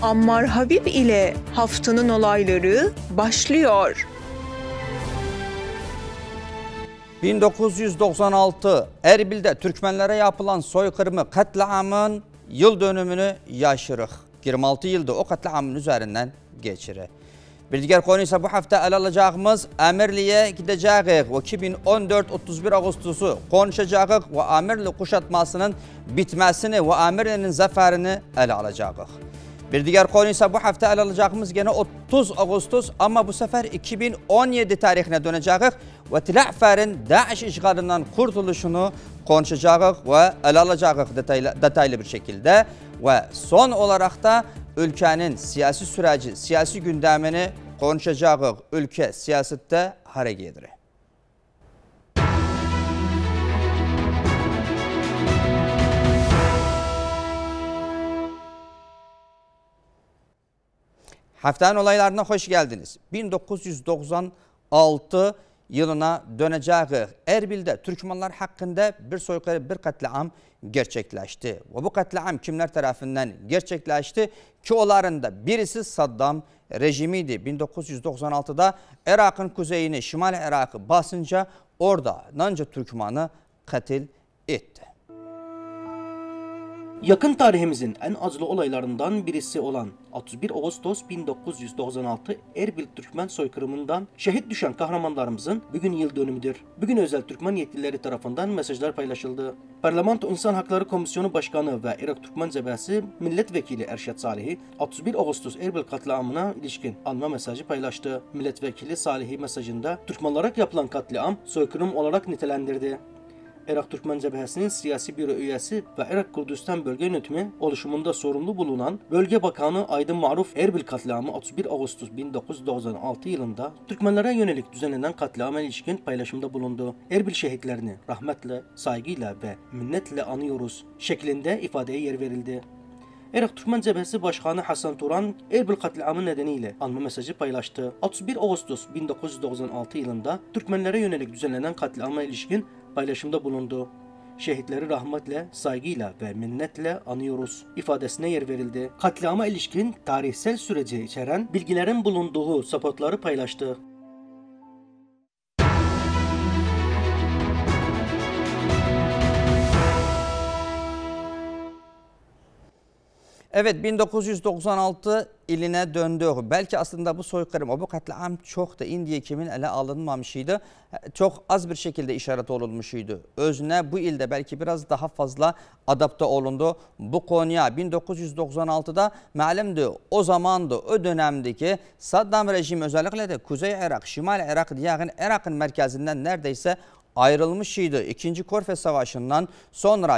Ammar Habib ile haftanın olayları başlıyor. 1996 Erbil'de Türkmenlere yapılan soykırımı katliamın yıl dönümünü yaşırıq. 26 yılda o katliamın üzerinden geçirir. Bir diğer konu ise bu hafta ele alacağımız Amirli'ye gideceğiz ve 2014-31 Ağustos'u konuşacağız ve Amirli kuşatmasının bitmesini ve Amirli'nin zaferini ele alacağız. Bir diğer konu ise bu hafta ele alacağımız gene 30 Ağustos ama bu sefer 2017 tarihine döneceğiz ve Tel Afer'in Daesh işgalinden kurtuluşunu konuşacağız ve ele alacağız detaylı bir şekilde. Ve son olarak da ülkenin siyasi süreci, siyasi gündemini konuşacağız. Ülke siyasette hareketleri. Haftanın olaylarına hoş geldiniz. 1996 yılına döneceğiz. Erbil'de Türkmenler hakkında bir soykırım, bir katliam gerçekleşti. Ve bu katliam kimler tarafından gerçekleşti? Ki onların birisi Saddam rejimiydi. 1996'da Irak'ın kuzeyini, Şimal Irak'ı basınca orada nanca Türkmen'i katil etti. Yakın tarihimizin en acılı olaylarından birisi olan 31 Ağustos 1996 Erbil Türkmen soykırımından şehit düşen kahramanlarımızın bugün yıl dönümüdür. Bugün özel Türkmen yetkilileri tarafından mesajlar paylaşıldı. Parlamento İnsan Hakları Komisyonu Başkanı ve Irak Türkmen Cebhesi Milletvekili Erşad Salihi 31 Ağustos Erbil katliamına ilişkin anma mesajı paylaştı. Milletvekili Salihi mesajında Türkmenlere yapılan katliam soykırım olarak nitelendirdi. Irak Türkmen Cebhesi'nin siyasi büro üyesi ve Irak Kurdistan Bölge Yönetimi oluşumunda sorumlu bulunan Bölge Bakanı Aydın Maruf Erbil katliamı 31 Ağustos 1996 yılında Türkmenlere yönelik düzenlenen katliama ilişkin paylaşımda bulundu. Erbil şehitlerini rahmetle, saygıyla ve minnetle anıyoruz şeklinde ifadeye yer verildi. Irak Türkmen Cebhesi Başkanı Hasan Turan Erbil katliamı nedeniyle anma mesajı paylaştı. 31 Ağustos 1996 yılında Türkmenlere yönelik düzenlenen katliama ilişkin paylaşımda bulundu. Şehitleri rahmetle, saygıyla ve minnetle anıyoruz ifadesine yer verildi. Katliama ilişkin tarihsel süreci içeren bilgilerin bulunduğu sapotları paylaştı. Evet, 1996 iline döndü. Belki aslında bu soykırım, bu katliam çok da indiye kimin ele alınmamışydı. Çok az bir şekilde işaret olunmuşydu. Özüne bu ilde belki biraz daha fazla adapte olundu. Bu konuya 1996'da malumdu. O zamanda, o dönemdeki Saddam rejimi özellikle de Kuzey Irak, Şimal Irak diyen Irak'ın merkezinden neredeyse ayrılmışydı. İkinci Körfez Savaşı'ndan sonra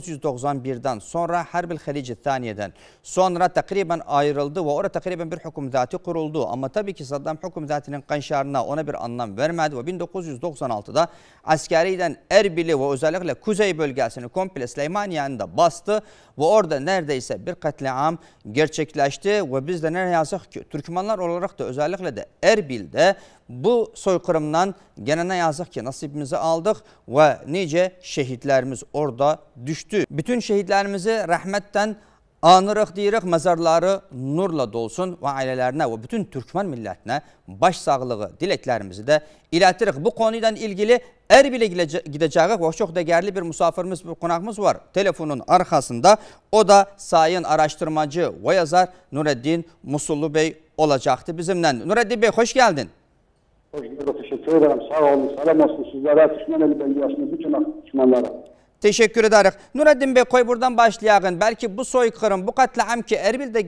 1991'den sonra Harbil Halici Thaniye'den sonra takriben ayrıldı ve orada takriben bir hükümeti kuruldu. Ama tabii ki Saddam hükümetinin kanşarına ona bir anlam vermedi ve 1996'da askeriden Erbil'i ve özellikle kuzey bölgesini komple Süleymaniye'nin de bastı ve orada neredeyse bir katliam gerçekleşti ve biz de ne yazık ki Türkmenler olarak da özellikle de Erbil'de bu soykırımdan gene ne yazık ki nasibimizi aldık ve nice şehitlerimiz orada düştü. Bütün şehitlerimizi rahmetten anırıq deyirik, mezarları nurla dolsun ve ailelerine ve bütün Türkmen milletine başsağlığı dileklerimizi de iletirik. Bu konuyla ilgili Erbil'e gideceğiz ve çok değerli bir misafirimiz, bir konağımız var telefonun arkasında. O da sayın araştırmacı ve yazar Nureddin Musullu Bey olacaktı bizimle. Nureddin Bey hoş geldin. Hoş bulduk, teşekkür ederim. Sağ olun, selam olsun sizlere, Türkmeneli beldiyasının bütün Türkmenlere. Teşekkür ederiz. Nureddin Bey koy buradan başlayalım. Belki bu soykırım, bu katliam ki Erbil'de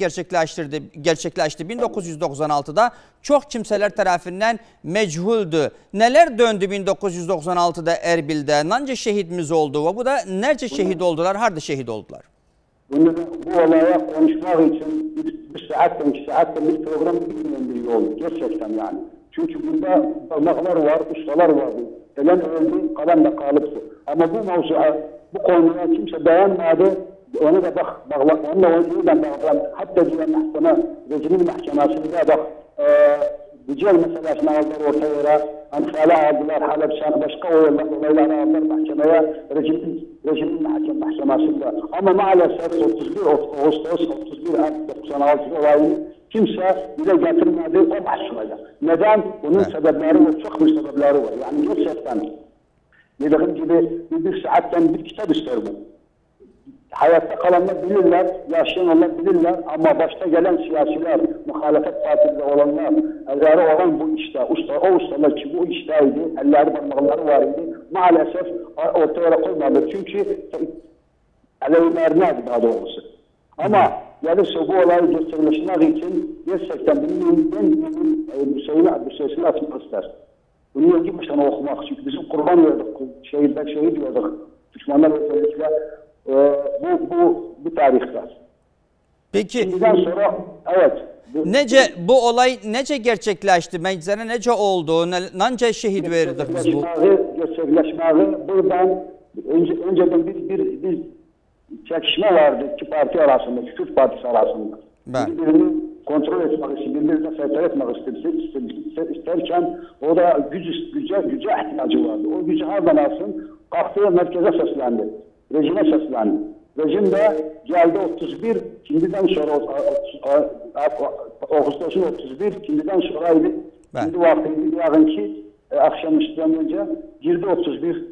gerçekleşti 1996'da çok kimseler tarafından meçhuldü. Neler döndü 1996'da Erbil'de? Nece şehitimiz oldu ve bu da nece şehit oldular, harda şehit oldular? Bu olaya konuşmak için bir saatten, 2 saatten bir program bitmeyen bir yol. Gerçekten yani. Çünkü bunda parmaklar var, ustalar vardı. Ölen öldü, kalan da kalıptı. Ama bu mevzuya, bu konuya kimse dayanmadı. Ona da onunla yeniden bağlan. Hatta diyen mahkeme, rejimin mahkemesinde Gücel meselesini aldılar ortaya. Anfal'ı aldılar, Halepşan'ı başka olayları aldılar mahkemeye, rejimin mahkemesinde. Ama maalesef 31 Ağustos, 31 96 olayını kimse dile getirmedi, o mahsulada. Neden? Bunun sebepleri ve çok bir sebepleri var. Yani gerçekten dediğim gibi bir saatten bir kitap ister bu. Hayatta kalanlar bilirler, yaşayanlar bilirler ama başta gelen siyasiler, muhalefet partide olanlar, elleri olan bu işte, o ustalar ki bu işteydi, elleri parmakları var idi, maalesef ortaya koymadı. Çünkü aleyhlerine daha doğrusu. Ama gelirse bu olayı gerçekleştirmek için gerçekten bunun şeyini atmak ister. Bunu ilgi başına okumak. Çünkü bizim kurban verdik, şehit verdik. Düşmanlar özellikle bu tarihte. Peki. Bundan sonra evet. Bu olay nece gerçekleşti? Meclisine nece oldu? Nece şehit verdik biz bu? Gerçekleşmeyi buradan önceden bir çekişme vardı iki parti arasında, Kürt Partisi arasında. Birbirini kontrol etmek için, birbirine seyir etmek isterken o da güce ihtiyacı vardı. O gücü hardan alsın, kalktı merkeze seslendi. Rejime seslendi. Rejim de geldi 31, şimdiden sonra Ağustos'un 31, şimdiden sonraydı. Şimdi vaktiydi yarınki akşamüstüden önce girdi 31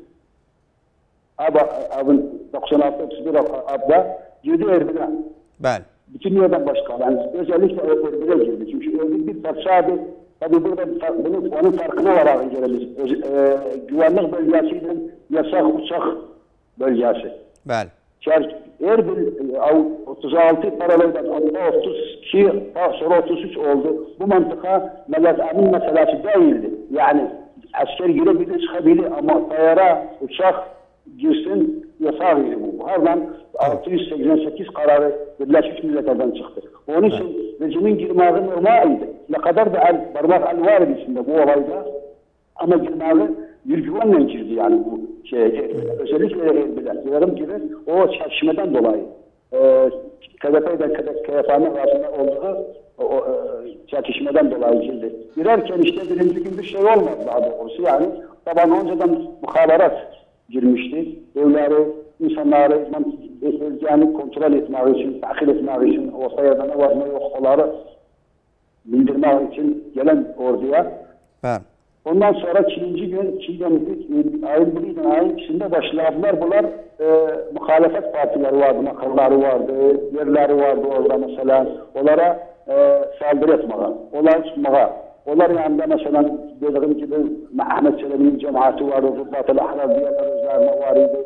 abın 96-31 abda girdi Erbil'e. Bütün yerden başka. Yani özellikle Erbil'e girdi. Çünkü Erbil bir parçaydı. Tabii burada onun farkına var geliriz. Güvenlik bölgesiyle yasak uçak bölgesi. Erbil 36 paralelden 32 sonra 33 oldu. Bu mantıka Amin meselesi değildi. Yani asker girebilir, çıkabilir ama tayara, uçak girsin yasağıydı bu. Hardan 688 kararı Birleşmiş Milletler'den çıktı. Onun için rejimin girmeği normaldi. Ne kadar da parmak el var içinde bu olayda ama girmeği bir güvenle girdi yani bu özellikle Erbil'e. Diyorum gibi o çekişmeden dolayı KDP ile KYK'nın arasında olduğu çekişmeden dolayı girdi. Girerken işte birinci gün bir şey olmadı daha doğrusu yani. Taban önceden muhaberat girmişti. Evleri, insanları yani kontrol etmek için, takip etmek için, ortaya ne var ne yok onları bildirmek için gelen orduya. Ondan sonra ikinci gün, ayın biriydi, ayın ikisinde başladılar. Bunlar muhalefet partileri vardı, makamları vardı, yerleri vardı orada mesela. Onlara saldırı etmeye, olay tutmaya. Onlar yanında mesela dediğim gibi Ahmet Çelebi'nin cemaati vardı, Rıdvat-ı Ahrar diyenler üzerine vardı.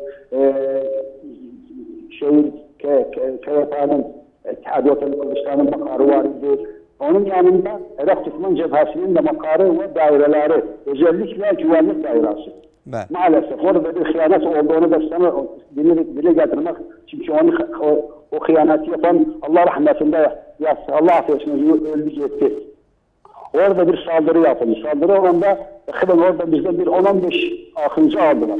KYK'nın, İttihadiyet-i Kılıçları'nın makarı vardı. Onun yanında Irak Türkmen Cephesi'nin de makarı ve daireleri, özellikle güvenlik dairesi. Maalesef orada bir hıyanet olduğunu da sana dile getirmek, çünkü o hıyaneti yapan Allah rahmetinde yatsın, Allah affetsin, öldü gitti. Orada bir saldırı yapıldı. Saldırı olanda orada bizden bir 10-15 akıncı aldılar.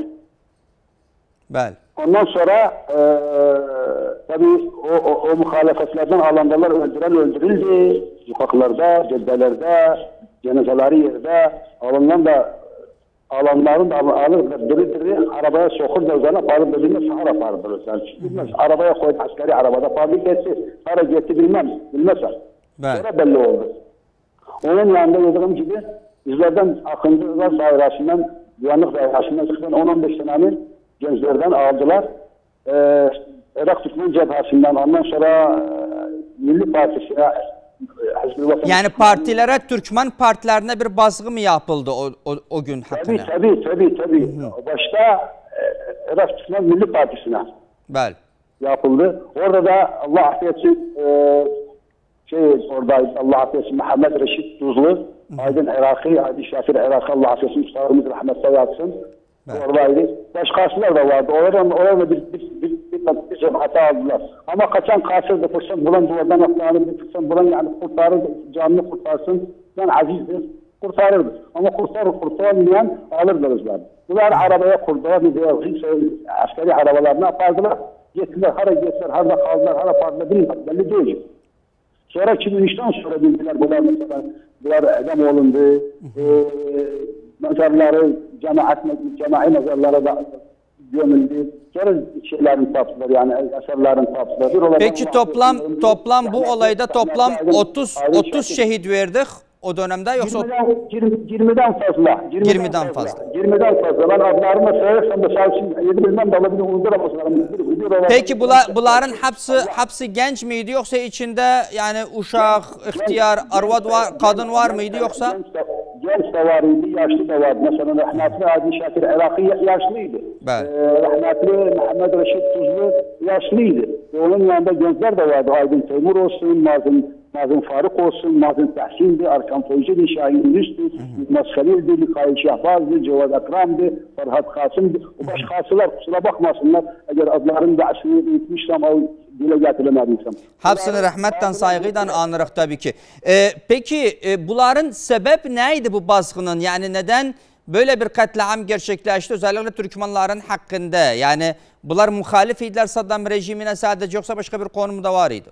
Ondan sonra tabii o muhalefetlerden alandalar öldürüldü. Sokaklarda, caddelerde, cenazeleri yerde alanların da alırlar, diri arabaya sokurlar üzerine parı bilmez, sahara parıdırlar. Bilmez, arabaya koydu askeri arabada parı geçti, para geçti bilmezler. Sonra belli oldu. Onun yanında dediğim gibi bizlerden akıncılar dairesinden, güvenlik dairesinden çıkan 10-15 tane gençlerden aldılar. Irak Türkmen Cephesi'nden ondan sonra Milli Partisi'ne yani partilere, Türkmen partilerine bir baskı mı yapıldı o gün hakkında? Tabii. Başta Irak Türkmen Milli Partisi'ne yapıldı. Orada da Allah affetsin oradaydı. Allah affetsin Mehmet Reşit Tuzlu, Aydın Iraki, Aydın Şafir Iraki Allah affetsin Ustalarımız rahmetle yatsın. Oradaydı. Başkasılar da vardı. Orada bir cemaate aldılar. Ama kaçan kaçırdı, fırsat bulan duvardan atlarını bir fırsat bulan yani kurtarırdı, canını kurtarsın. Ben azizdir, kurtarırdı. Ama kurtarmayan alırdılar. Bunlar arabaya kurdular, askeri arabalarına yapardılar. Gittiler, hara gittiler, harda kaldılar, hara pardılar, belli değil. Sonra 2003'ten sonra bildiler bunlar mesela bunlar edam olundu. Mezarları cema'i mezarlara da gömüldü. Sonra şeylerin taptılar yani eserlerin taptılar. Peki toplam bu olayda toplam 30 şehit verdik o dönemde yoksa 20'den fazla. 20'den fazla. 20'den fazla. Ben adlarımı sayarsam da sayısın 7 bilmem de olabilir uyduramasınlar. Peki bunların hepsi genç miydi yoksa içinde yani uşak, ihtiyar, arvad var, kadın var mıydı yoksa? Genç de vardı, yaşlı da vardı. Mesela rahmetli Adi Şakir Iraki yaşlıydı. Rahmetli Mehmet Reşit Tuzlu yaşlıydı. Onun yanında gençler de vardı. Aydın Teymur olsun, Mazın Faruk olsun, Mazın Tahsin'di, Arkan Foycu'du, Şahin Ünüs'tü, Yılmaz Halil'di, Likayi Şahbaz'dı, Cevad Akram'dı, Farhat Kasım'dı. O başkasılar kusura bakmasınlar. Eğer adların da aslını unutmuşsam o dile getirilmediysem. Hepsini rahmetten, saygıyla anırıq tabii ki. Peki bunların sebep neydi bu baskının? Yani neden böyle bir katliam gerçekleşti? Özellikle Türkmenlerin hakkında. Yani bunlar muhalif idilər Saddam rejimine sadece yoksa başka bir konumu da var idi?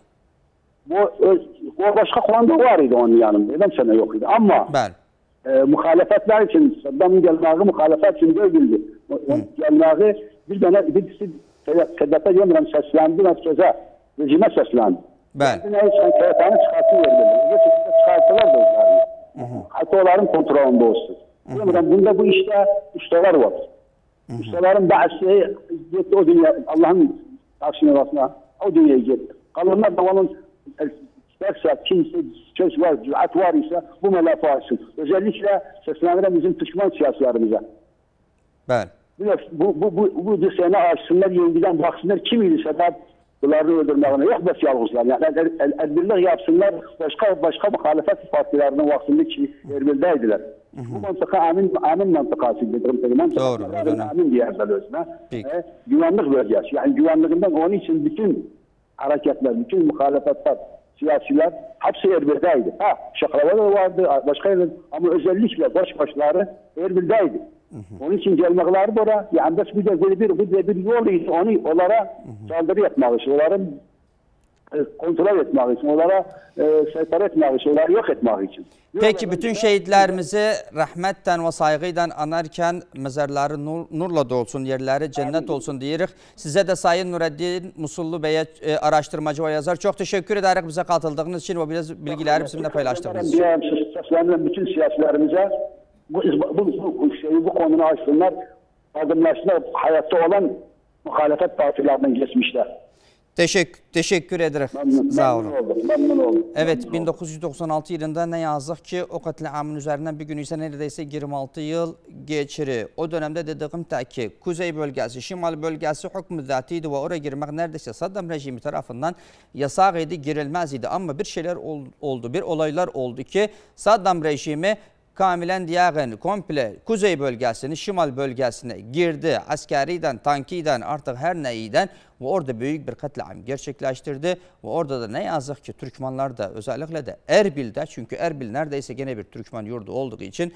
O başka konuda var idi onun yanında. Neden sene yok idi. Ama muhalefetler için Saddam'ın gelmeği muhalefet için görüldü. Gelmeği bir tane birisi Sedat'a yemirem seslendi merkeze rejime seslendi. Ben. KYK'nın çıkartı verildi. Bu şekilde çıkarttılar da özlerini. Hatta onların kontrolünde olsun. Bunda bu işte ustalar var. Ustaların bazısı gitti o dünya Allah'ın karşısına basına o dünyaya gitti. Kalanlar da onun isterse kimse söz var, cüret var ise bu melefe açsın. Özellikle seslendiren bizim Türkmen siyasilerimize. Ben. Bu düzene açsınlar, yeniden baksınlar kim idi sebep bunları öldürmeğine. Yok bes yalnızlar. Yani elbirlik yapsınlar, başka muhalefet partilerinin vaktinde ki Erbil'deydiler. Bu mantıka amin mantıkası dedim. Doğru. Amin diyerler özüne. Güvenlik bölgesi. Yani güvenliğinden onun için bütün hareketler, bütün muhalefetler, siyasiler hepsi Erbil'deydi. Şakrava da vardı, başka yerler ama özellikle başları Erbil'deydi. Onun için gelmekleri de oraya, yani bir de bir yol idi, onlara saldırı yapmak için, onların kontrol etmek için, onlara seytar etmek için, onları yok etmek için. Peki bütün şehitlerimizi rahmetten ve saygıyla anarken mezarları nurla dolsun, yerleri cennet olsun diyerik. Size de Sayın Nureddin Musullu Bey'e araştırmacı ve yazar çok teşekkür ederek bize katıldığınız için ve biraz bilgileri bizimle paylaştığınız için. Bütün siyasilerimize bu konunu açsınlar, adımlaşsınlar, hayatta olan muhalefet partilerden geçmişler. Teşekkür ederim. Sağ olun. Memnun oldum. Evet, 1996 yılında ne yazık ki o katliamın üzerinden bir gün ise neredeyse 26 yıl geçiri. O dönemde dediğim ki Kuzey bölgesi, Şimal bölgesi hükmü zatiydi ve oraya girmek neredeyse Saddam rejimi tarafından yasak idi, girilmez idi. Ama bir şeyler oldu, bir olaylar oldu ki Saddam rejimi kamilen diyağın komple Kuzey bölgesini, Şimal bölgesine girdi. Askeriden, tankiden artık her neyden ve orada büyük bir katliam gerçekleştirdi. Ve orada da ne yazık ki Türkmenler de özellikle de Erbil'de, çünkü Erbil neredeyse gene bir Türkmen yurdu olduğu için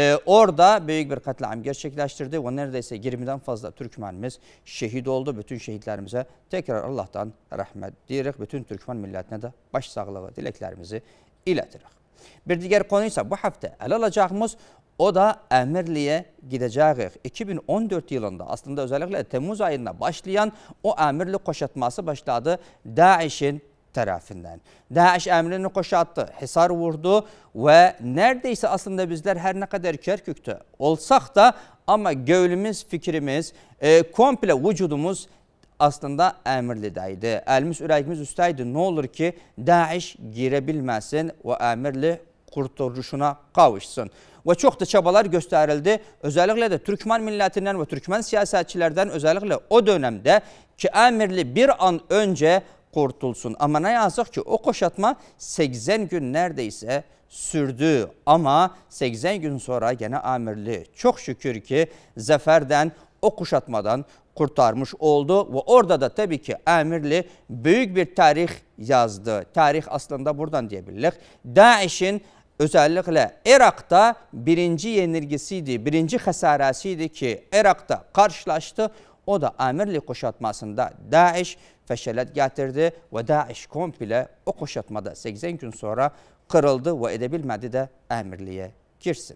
orada büyük bir katliam gerçekleştirdi. Ve neredeyse 20'den fazla Türkmenimiz şehit oldu. Bütün şehitlerimize tekrar Allah'tan rahmet diyerek bütün Türkmen milletine de başsağlığı dileklerimizi iletirik. Bir diğer konuysa bu hafta ele alacağımız o da Emirli'ye gideceğiz. 2014 yılında aslında özellikle Temmuz ayında başlayan o Emirli kuşatması başladı DAEŞ'in tarafından. DAEŞ Emirli'ni kuşattı, hisar vurdu ve neredeyse aslında bizler her ne kadar Kerkük'te olsak da ama gönlümüz, fikrimiz, komple vücudumuz aslında Emirli'deydi. Elimiz, yüreğimiz üstteydi. Ne olur ki DAEŞ girebilmesin ve Emirli kurtuluşuna kavuşsun. Ve çok da çabalar gösterildi. Özellikle de Türkmen milletinden ve Türkmen siyasetçilerden özellikle o dönemde ki Emirli bir an önce kurtulsun. Ama ne yazık ki o kuşatma 80 gün neredeyse sürdü. Ama 80 gün sonra gene Emirli çok şükür ki zaferden, o kuşatmadan kurtarmış oldu ve orada da tabii ki Emirli büyük bir tarih yazdı. Tarih aslında buradan diyebiliriz. DAEŞ'in özellikle Irak'ta birinci yenilgisiydi, birinci hasarasıydı ki Irak'ta karşılaştı O da Əmirli kuşatmasında Daesh fəşələt gətirdi və Daesh komple o kuşatmada 80 gün sonra kırıldı ve edebilmedi de Əmirliyə girsin.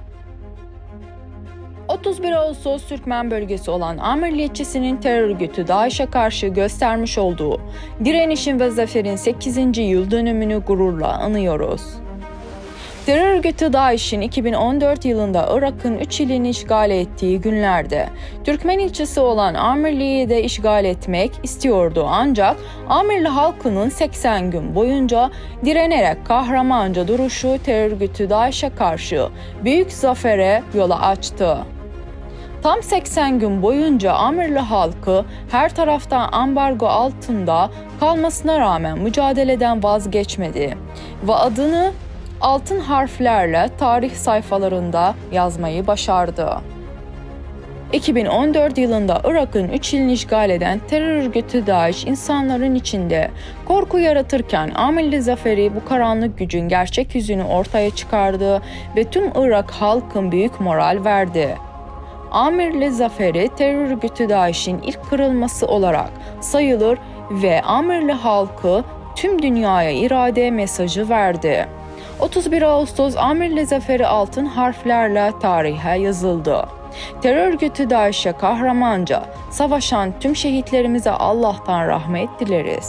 31 Ağustos Türkmen bölgesi olan Amirliyetçisinin terör örgütü DAEŞ'e karşı göstermiş olduğu direnişin ve zaferin 8. yıl dönümünü gururla anıyoruz. Terör örgütü DAEŞ'in 2014 yılında Irak'ın 3 ilini işgal ettiği günlerde Türkmen ilçesi olan Amirli'yi de işgal etmek istiyordu, ancak Amirli halkının 80 gün boyunca direnerek kahramanca duruşu terör örgütü DAEŞ'e karşı büyük zafere yol açtı. Tam 80 gün boyunca Amirli halkı her taraftan ambargo altında kalmasına rağmen mücadeleden vazgeçmedi ve adını altın harflerle tarih sayfalarında yazmayı başardı. 2014 yılında Irak'ın 3 ilini işgal eden terör örgütü DAEŞ insanların içinde korku yaratırken Amirli zaferi bu karanlık gücün gerçek yüzünü ortaya çıkardı ve tüm Irak halkın büyük moral verdi. Amirli zaferi terör örgütü DAEŞ'in ilk kırılması olarak sayılır ve Amirli halkı tüm dünyaya irade mesajı verdi. 31 Ağustos Amirli zaferi altın harflerle tarihe yazıldı. Terör örgütü DAEŞ'e kahramanca savaşan tüm şehitlerimize Allah'tan rahmet dileriz.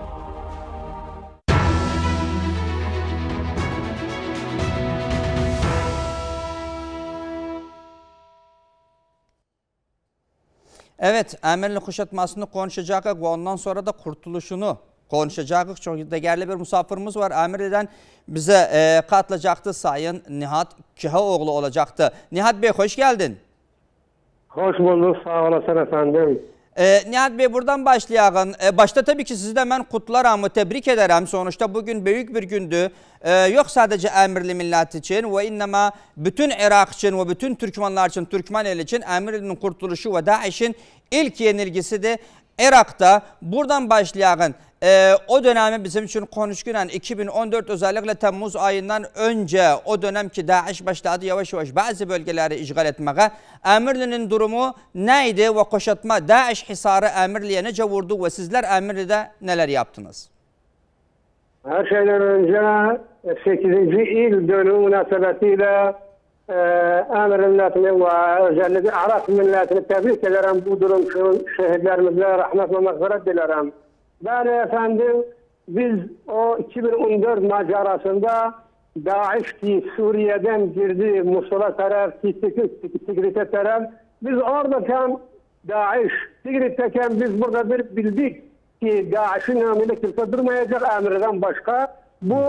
Evet, Əmirli kuşatmasını konuşacağız ve ondan sonra da kurtuluşunu konuşacağız. Çok değerli bir misafirimiz var. Əmirli'den bize katılacaktı Sayın Nihat Kihaoğlu olacaktı. Nihat Bey hoş geldin. Hoş bulduk, sağ olasın efendim. Nihat Bey buradan başlayalım. Başta tabii ki sizi de ben kutlarım, tebrik ederim. Sonuçta bugün büyük bir gündü. Yok sadece Əmirli millet için ve innema bütün Irak için ve bütün Türkmenler için, Türkmen el için Əmirli'nin kurtuluşu ve DAEŞ'in ilk yenilgisi de Irak'ta. Buradan başlayalım. O dönemi bizim için konuşurken 2014 özellikle Temmuz ayından önce o dönem ki DAEŞ başladı yavaş yavaş bazı bölgeleri işgal etmeye. Əmirli'nin durumu neydi ve kuşatma DAEŞ hisarı Əmirli'ye nece vurdu ve sizler Əmirli'de neler yaptınız? Her şeyden önce 8. il dönümü münasebetiyle Əmir milletini ve özellikle Irak milletini tebrik ederim. Bu durum şehitlerimize rahmet ve mağfiret dilerim. Ben efendim biz o 2014 macerasında DAEŞ ki Suriye'den girdi Musul'a taraf, Tigrit'e taraf. Biz oradayken DAEŞ Tigrit'teyken biz burada bir bildik ki DAEŞ'in namıyla kimse durmayacak Əmir'den başka bu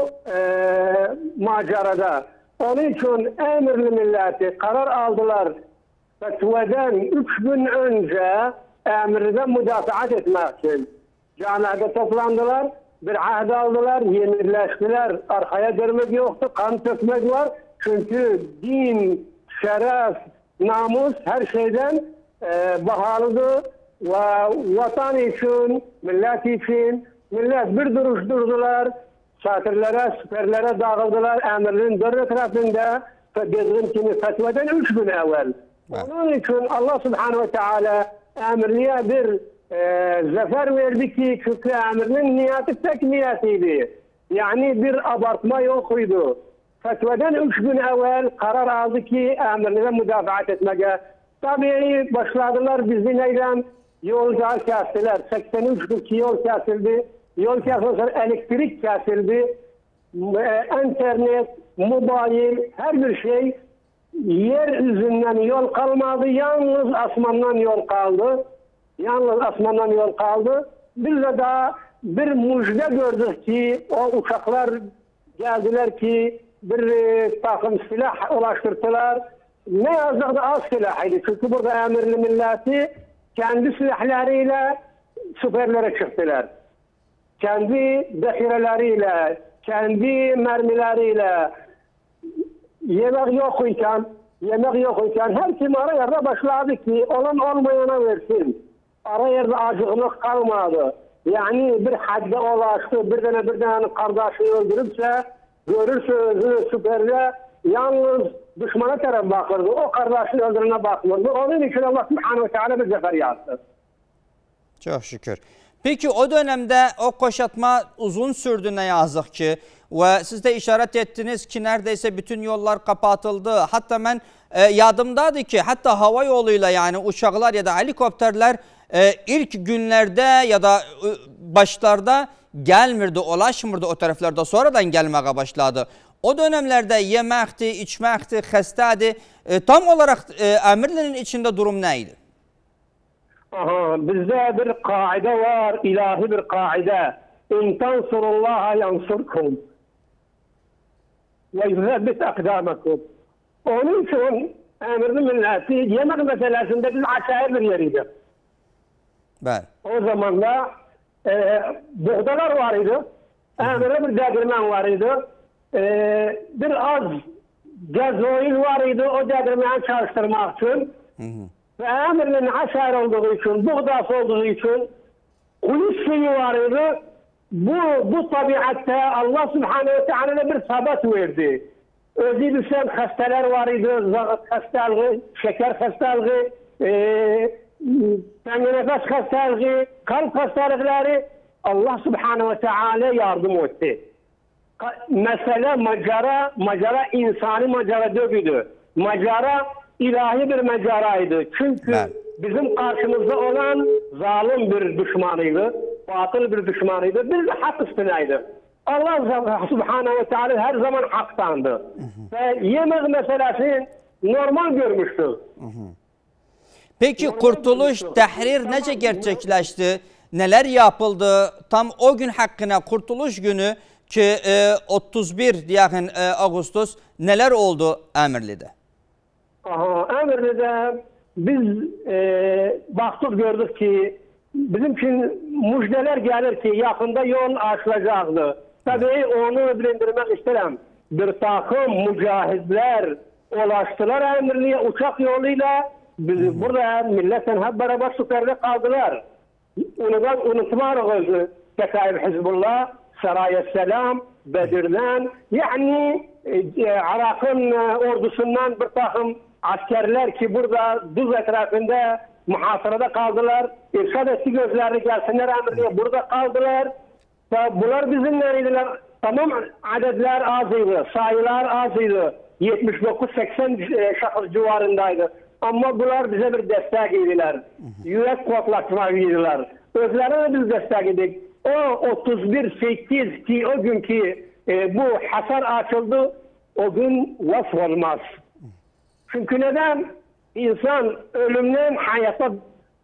macerada. Onun için Əmirli milleti karar aldılar. Fetveden 3 gün önce Əmir'den müdafaat etmek için. Camiada toplandılar, bir ahd aldılar, yenirleştiler. Arkaya dönmek yoktu, kan dökmek var. Çünkü din, şeref, namus her şeyden bahalıdır. Ve vatan için, millet için, millet bir duruş durdular. Çadırlara, süperlere dağıldılar. Əmirliğin dört tarafında dediğim kimi fetveden 3 gün evvel. Onun için Allah Subhanahu ve Teala Əmirliğe bir zafer verdi ki çünkü Əmirli'nin niyeti tek niyetiydi. Yani bir abartma yokuydu. Fetveden 3 gün evvel karar aldı ki Əmirli'den müdafaat etmeye. Tabii başladılar bizi neyle yolda kestiler. 83 gün yol kesildi. Yol kesildi, elektrik kesildi. İnternet, mobil, her bir şey. Yeryüzünden yol kalmadı. Yalnız asmandan yol kaldı. Yalnız asmandan yol kaldı. Biz de daha bir müjde gördük ki o uçaklar geldiler ki bir takım silah ulaştırdılar. Ne yazık da az silahıydı. Çünkü burada Əmirli milleti kendi silahlarıyla süperlere çıktılar. Kendi dekireleriyle, kendi mermileriyle yemek yokken her kim ara yerde başladı ki olan olmayana versin. Ara yerde acıklık kalmadı. Yani bir hadde ulaştı, bir tane kardeşini öldürürse, görürse özünü süperle yalnız düşmana taraf bakırdı. O kardeşini öldürene bakmırdı. Onun için Allah Subhanahu ve Teala bir zafer yaptı. Çok şükür. Peki o dönemde o kuşatma uzun sürdü ne yazık ki. Ve siz de işaret ettiniz ki neredeyse bütün yollar kapatıldı. Hatta ben yadımdadır ki hatta hava yoluyla yani uçaklar ya da helikopterler ilk günlerde ya da başlarda gelmirdi, ulaşmırdı o taraflarda. Sonradan gelmeye başladı. O dönemlerde yemekti, içmekti, hastaydı. Tam olarak Emirli'nin içinde durum neydi? Aha, bizde bir kaide var, ilahi bir kaide. İn tansurullaha yansurkum ve yüzebbit akdamakum. Onun için Emirli milleti yemek meselesinde biz aşağıya bir yeriydi. Ben. O zaman da buğdalar var idi. Emirli bir değirmen var idi. Bir az gazoil var idi. O değirmeni çalıştırmak için. Ve Emirli'nin aşağı olduğu için, buğdası olduğu için kulis suyu var idi. Bu tabiatte Allah Subhanahu ve Teala bir sabat verdi. Özü düşen hastalar var idi. Zağıt hastalığı, şeker hastalığı, nefes hastalığı, kalp hastalıkları Allah Subhanahu ve Teala yardım etti. Mesele macera insani macera değildi. Macera ilahi bir maceraydı. Çünkü bizim karşımızda olan zalim bir düşmanıydı. Batıl bir düşmanıydı. Biz de hak üstüneydi. Allah Subhanahu ve Teala her zaman haktandı. Ve yemek meselesini normal görmüştü. Peki kurtuluş, tahrir nece gerçekleşti? Neler yapıldı? Tam o gün hakkında kurtuluş günü ki 31 diyelim Ağustos neler oldu Emirli'de? Emirli'de biz baktık gördük ki bizim için müjdeler gelir ki yakında yol açılacaktı. Tabii onu bildirmek isterim. Bir takım mücahidler ulaştılar Emirli'ye uçak yoluyla. Biz burada milletten hep beraber süperle kaldılar. Unutmayarız Tekayir Hizbullah, Saraya Selam, Bedir'den yani Irak'ın ordusundan bir takım askerler ki burada Duz etrafında muhasarada kaldılar. İrşad etti gözlerini gelsinler Emirli'ye burada kaldılar. Ve bunlar bizimleydiler. Tamam adetler azıydı, sayılar azıydı. 79-80 şahıs civarındaydı. Ama bunlar bize bir destek ediler. Yürek koklatmaydılar. Özlerine biz destek edik. O 31-8 ki o günkü bu hasar açıldı. O gün laf olmaz. Çünkü neden? İnsan ölümden hayata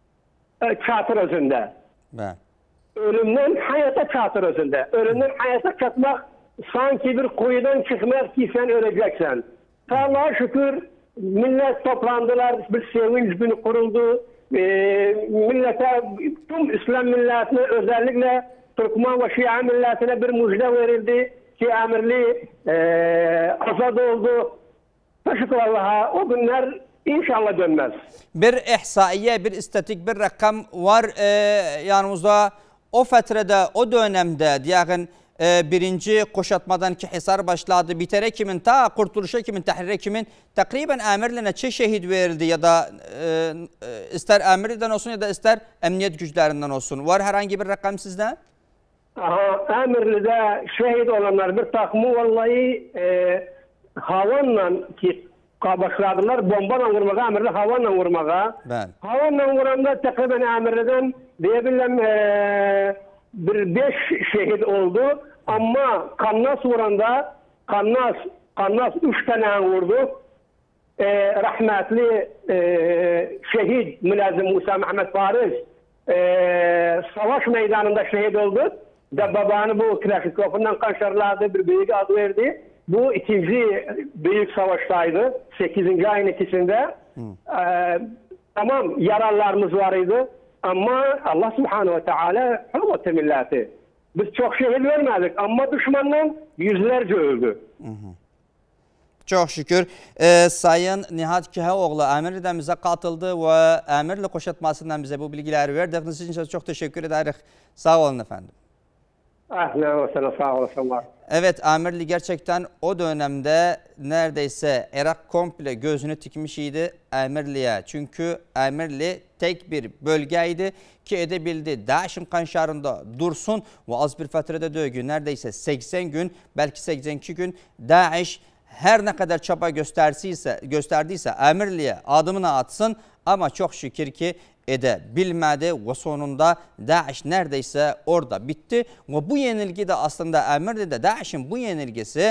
çatır özünde. Ölümden hayata çatır özünde. Ölümden hayata çatmak sanki bir kuyudan çıkmak ki sen öleceksin. Allah'a şükür millet toplandılar. Bir sevinç günü kuruldu. Millete, tüm İslam milletine özellikle Türkmen ve Şia milletine bir müjde verildi ki Emirli azad oldu. Teşekkür Allah'a. O günler inşallah dönmez. Bir ihsaiye, bir istatik, bir rakam var yanımızda. O fetrede, o dönemde diyelim birinci kuşatmadan ki hisar başladı. Bitere kimin, ta kurtuluşa kimin, tahrire kimin takriben Emirli'ne çi şehit verildi ya da ister Emirli'den olsun ya da ister emniyet güçlerinden olsun. Var herhangi bir rakam sizde? Emirli'de şehit olanlar bir takımı vallahi havanla ki başladılar bombayla vurmaya, Emirli havanla vurmaya. Havanla vuranda takriben Emirli'den diyebilirim bir 5 şehit oldu. Ama Kannas vuranda Kannas 3 tane vurdu. Rahmetli şehit Mülazim Musa Mehmet Fariz savaş meydanında şehit oldu. Dabbabanı bu Klasikofundan kanşarladı, bir büyük adı verdi. Bu ikinci büyük savaştaydı. 8. ayın ikisinde. Tamam yaralarımız vardı. Ama Allah Subhanahu ve Teala hürmet milleti. Biz çok şehit vermedik ama düşmandan yüzlerce öldü. Çok şükür. Sayın Nihat Kihaoğlu Emirli'den bize katıldı ve Emirli kuşatmasından bize bu bilgileri verdi. Sizin için çok teşekkür ederiz. Sağ olun efendim. Ahlan ve sehlen, sağ olasın var. Evet, Amirli gerçekten o dönemde neredeyse Irak komple gözünü tikmiş idi Amirli'ye. Çünkü Amirli tek bir bölgeydi ki edebildi. DAEŞ'in kanşarında dursun ve az bir fatrada dögü neredeyse 80 gün belki 82 gün DAEŞ her ne kadar çaba gösterdiyse Amirli'ye adımını atsın ama çok şükür ki edebilmedi ve sonunda DAEŞ neredeyse orada bitti. Ve bu yenilgi de aslında Amirli'de DAEŞ'in bu yenilgisi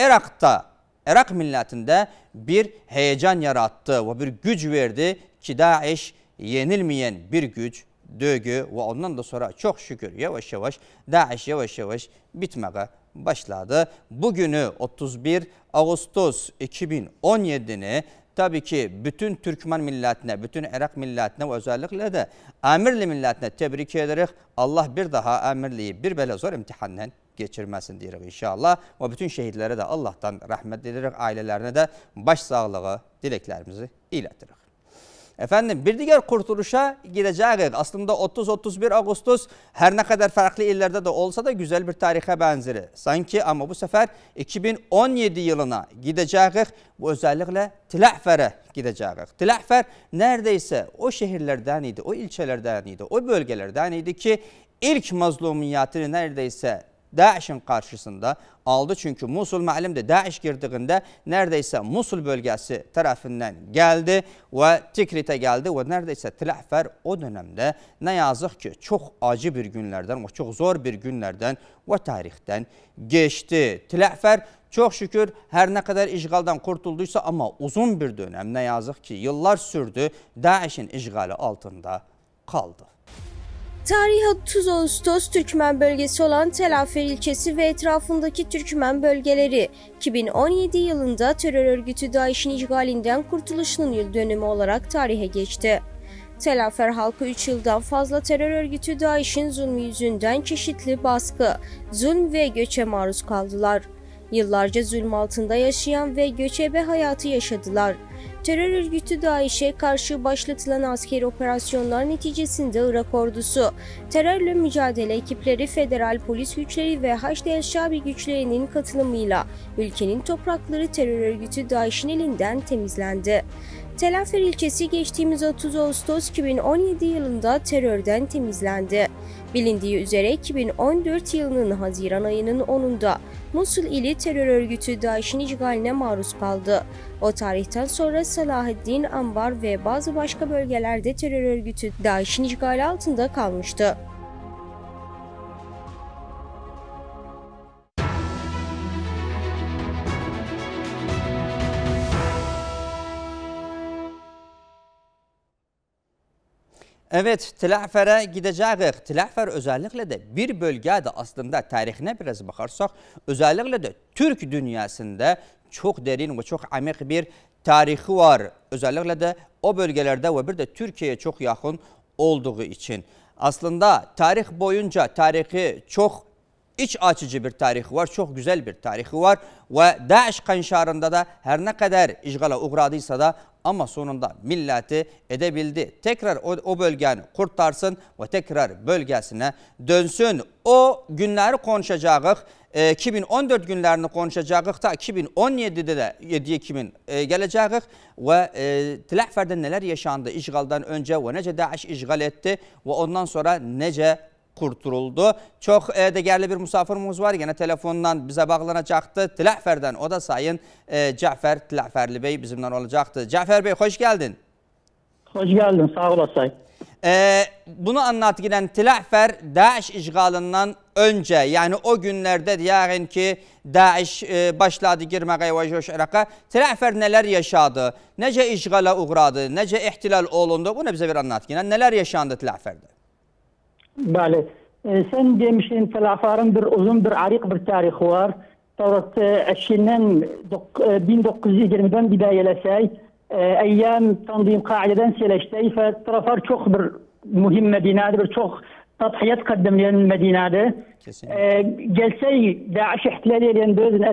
Irak milletinde bir heyecan yarattı ve bir güç verdi ki DAEŞ yenilmeyen bir güç dögü ve ondan da sonra çok şükür yavaş yavaş DAEŞ yavaş yavaş bitmeye başladı. Bugünü 31 Ağustos 2017'ni tabii ki bütün Türkmen milletine, bütün Irak milletine ve özellikle de Amirli milletine tebrik ederiz. Allah bir daha Amirli'yi bir böyle zor imtihandan geçirmesin diyoruz inşallah. Ve bütün şehitlere de Allah'tan rahmet dileriz. Ailelerine de başsağlığı dileklerimizi iletiriz. Efendim bir diğer kurtuluşa gideceğiz. Aslında 30-31 Ağustos her ne kadar farklı illerde de olsa da güzel bir tarihe benzeri. Sanki ama bu sefer 2017 yılına gideceğiz. Bu özellikle Tilahfer'e gideceğiz. Tilahfer neredeyse o şehirlerden idi, o ilçelerden idi, o bölgelerden idi ki ilk mazlumiyatını neredeyse DAEŞ'in karşısında aldı. Çünkü Musul malumdur DAEŞ girdiğinde neredeyse Musul bölgesi tarafından geldi ve Tikrit'e geldi ve neredeyse Tilahfer o dönemde ne yazık ki çok acı bir günlerden ve çok zor bir günlerden ve tarihten geçti. Tilahfer çok şükür her ne kadar işgaldan kurtulduysa ama uzun bir dönem ne yazık ki yıllar sürdü DAEŞ'in işgali altında kaldı. Tarih 30 Ağustos Türkmen bölgesi olan Telaffer ilçesi ve etrafındaki Türkmen bölgeleri 2017 yılında terör örgütü DAEŞ'in işgalinden kurtuluşunun yıl dönümü olarak tarihe geçti. Telaffer halkı 3 yıldan fazla terör örgütü DAEŞ'in zulmü yüzünden çeşitli baskı, zulm ve göçe maruz kaldılar. Yıllarca zulm altında yaşayan ve göçebe hayatı yaşadılar. Terör örgütü DAEŞ'e karşı başlatılan askeri operasyonlar neticesinde Irak ordusu, terörle mücadele ekipleri, federal polis güçleri ve Haçlı El-Şabi güçlerinin katılımıyla ülkenin toprakları terör örgütü DAEŞ'in elinden temizlendi. Telaffer ilçesi geçtiğimiz 30 Ağustos 2017 yılında terörden temizlendi. Bilindiği üzere 2014 yılının Haziran ayının 10'unda Musul ili terör örgütü DAEŞ'in işgaline maruz kaldı. O tarihten sonra Salahaddin, Ambar ve bazı başka bölgelerde terör örgütü DAEŞ'in işgali altında kalmıştı. Evet, Tilahfer'e gideceğiz. Tilahfer özellikle de bir bölgede aslında tarihine biraz bakarsak özellikle de Türk dünyasında çok derin ve çok amik bir tarihi var. Özellikle de o bölgelerde ve bir de Türkiye'ye çok yakın olduğu için. Aslında tarih boyunca tarihi çok iç açıcı bir tarihi var, çok güzel bir tarihi var ve DAEŞ kanşarında da her ne kadar işgala uğradıysa da ama sonunda milleti edebildi. Tekrar o bölgeni kurtarsın ve tekrar bölgesine dönsün. O günleri konuşacağız. 2014 günlerini konuşacağız. Ta 2017'de de 7-2000 geleceğiz. Ve Tilahfer'de neler yaşandı işgaldan önce ve nece DAEŞ işgal etti ve ondan sonra nece kurtuldu. Çok değerli bir misafirimiz var. Yine telefondan bize bağlanacaktı. Tilahfer'den o da Sayın Cafer Tilahferli Bey bizimle olacaktı. Cafer Bey hoş geldin. Hoş geldin. Sağ olasın. Bunu anlatırken Tilahfer DAEŞ işgalinden önce yani o günlerde diyelim ki DAEŞ başladı girmeye yavaş Irak'a. Tilahfer neler yaşadı? Nece işgala uğradı? Nece ihtilal olundu? Bunu bize bir anlatırken neler yaşandı Tilahfer'de? Bəli. Sen demiştin Tilahfer'in bir uzun bir arik bir tarihi var. Tavrat eşinden 1920'den bidayelesey eyyam tanzim kaideden seleştey Tilahfer çok bir mühim medinedir, çok tadhiyat kaddemleyen medinedir. Gelsey DAEŞ ihtilal eden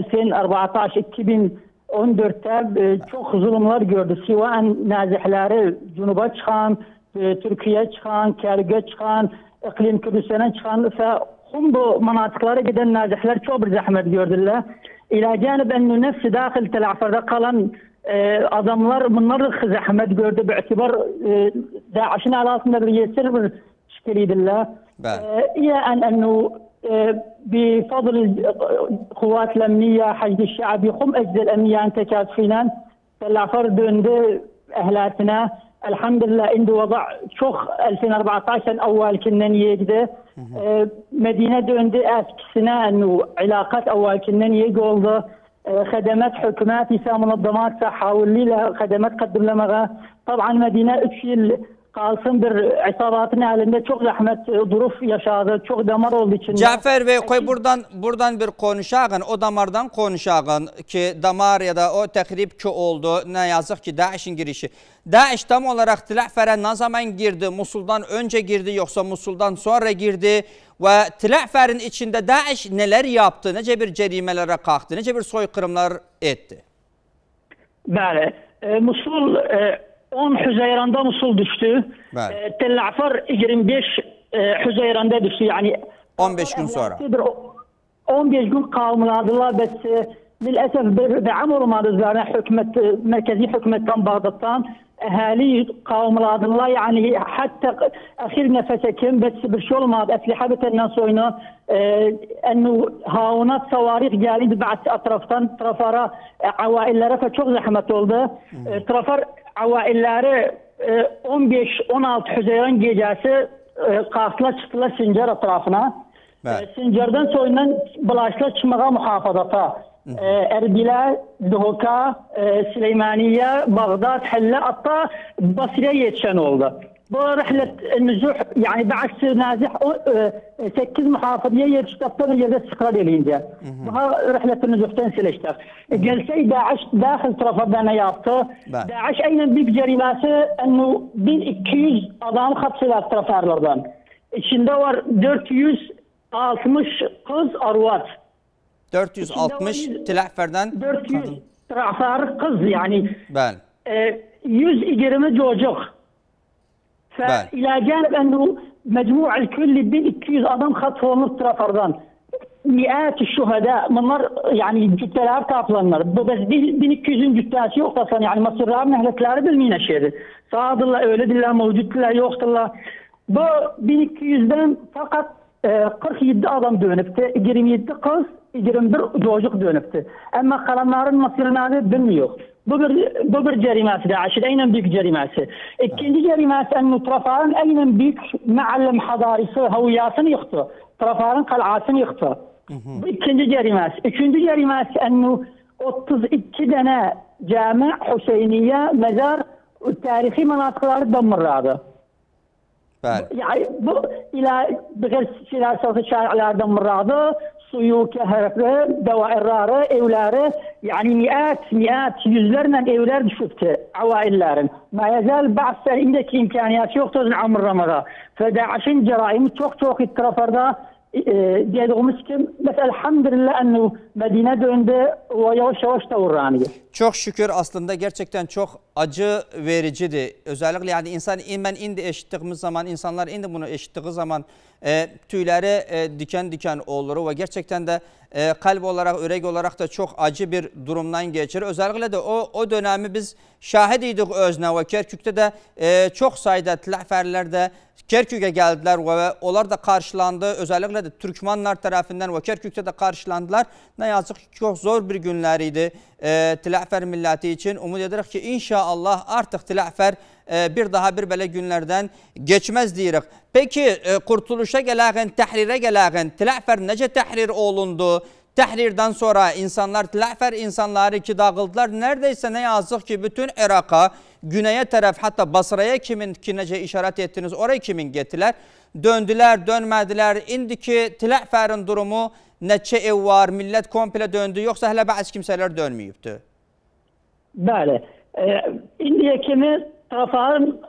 2014'te çok zulümler gördü. Sivan nazihleri Cunub'a çıkan, Türkiye çıkan, Kerg'e çıkan, İklim Kürdistan'a çıkan ve bu manatıklara giden nazihler çok bir zahmet gördüler. İlâ canib ennu nefsi dâhil Tel Afar'da kalan adamlar bunlar zahmet gördü. Bi'tibar Daiş'in alasında bir yesir bir şekiliydiler. İlâ ennu بفضل القوات الأمنية حشد الشعب يقوم أجزاء الأمنية أن تكاتفينا فالعفر دونده أهلاتنا الحمد لله عنده وضع شخ 2014 أول كنا يجده مدينة دونده أسكسنا أنه علاقات أول كنا يجولده خدمات حكومات يسا منظمات حاول لها خدمات قدم لها طبعا مدينة أكشيل kalsın bir isabatın halinde çok zahmet durup yaşadı, çok damar olduğu için. Cafer Bey, koy buradan bir konuşağın, o damardan konuşağın ki damar ya da o tekrip ki oldu, ne yazık ki Daiş'in girişi. Daиш tam olarak Tel-Afar'a ne zaman girdi? Musul'dan önce girdi yoksa Musul'dan sonra girdi? Ve Tel-Afar'ın içinde Daиш neler yaptı? Nece bir cerimelere kalktı? Nece bir soykırımlar etti? Böyle, Musul 10 Hüzeyran'da Musul düştü. Tel Afar 25 Hüzeyran'da düştü. Yani 15 gün sonra. 15 gün kavmuladılar. Bes lilesef bir amur olmadılar. Merkezi hükümetten Bağdat'tan ehali kavmuladılar. Yani hatta ahir nefese kim bes bir şey olmadı. Esliha bitenden sonra ennu haunat savarih geldi bazı atraftan Trafar'a availlere çok zahmet oldu. Trafar availleri 15-16 Hüzeyran gecesi kalktılar çıktılar Sincar etrafına. Sincar'dan sonra bulaştılar çıkmaya muhafazata. Erbil'e, Duhuka, Süleymaniye, Bağdat, Helle hatta Basri'ye yetişen oldu. Bu rihlet nüzuh yani bazı nazih 8 muhafazaya yetiştikte bir yerde sıkrar edildi. Bu rihlet nüzuhtan sileştik. Gelsey Daesh dahil tarafından ne yaptı? Daesh aynen büyük cerimesi ennu 1200 adam hapsediler taraflardan. İçinde var 460 kız arvat. 460 Tel-Afar'dan 400 taraftar kız yani. Ben. 120 çocuk. فإلى جانب أنه مجموع الكل 1200 أدم خطفوا Trafar'dan. مئات الشهداء منlar yani cütteler kaplanlar. Bu bes 1200'ün cüttesi yok da yani Mısırların ehletleri bilmeyen şeydi. Sağdırlar öyledirler mevcutlar yokturlar. Bu 1200'den fakat 47 adam dönüptü. 27 kız 21 çocuk dönüptü. Ama kalanların Mısır'ını bilmiyor. Bu bir cerimesi Daiş'in en büyük cerimesi. İkinci cerimesi ennu Trafar'ın en büyük meallem hadarisi haviyasını yıktı. Trafar'ın kal'asını yıktı. Bu ikinci cerimesi. Üçüncü cerimesi ennu 32 tane cami Hüseyniye mezar tarihi manatları damırladı. Yani bu ila bir şeyler satı şari'ler damırladı. Suyu, kehrefleri, devairleri, evleri yani mi'at yüzlerle evler düşüptü availlerin. Ma yazal bazı indeki imkaniyatı yoktu amırlamada. Ve Daiş'in ceraimi çok itrafarda dediğimiz ki mesela elhamdülillah ennu Medine döndü ve yavaş yavaş da uğranıyor. Çok şükür aslında gerçekten çok acı vericidir. Özellikle yani ben indi eşittiğimiz zaman, insanlar indi bunu eşittiği zaman tüyleri diken olur ve gerçekten de kalp olarak, ürek olarak da çok acı bir durumdan geçirir. Özellikle de o dönemi biz şahit idik özne ve Kerkük'te de çok sayıda Tel-Afar'lar da Kerkük'e geldiler ve onlar da karşılandı. Özellikle de Türkmenler tarafından ve Kerkük'te de karşılandılar. Ne yazık ki çok zor bir günleriydi Tel-Afar milleti için. Umut ederek ki inşallah artık Tel-Afar bir daha bir böyle günlerden geçmez diyerek. Peki kurtuluşa gelen, tahrire gelen Tel-Afar nece tahrir olundu? Tahrirden sonra insanlar, Tel-Afar insanları ki dağıldılar. Neredeyse ne yazık ki bütün Irak'a, güneye taraf hatta Basra'ya kimin ki nece işaret ettiniz oraya kimin gettiler? Döndüler, dönmediler. İndiki Tel-Afar'ın durumu neçe ev var, millet komple döndü yoksa hele bazı kimseler dönmeyipti? Böyle. İndiye kimi tarafların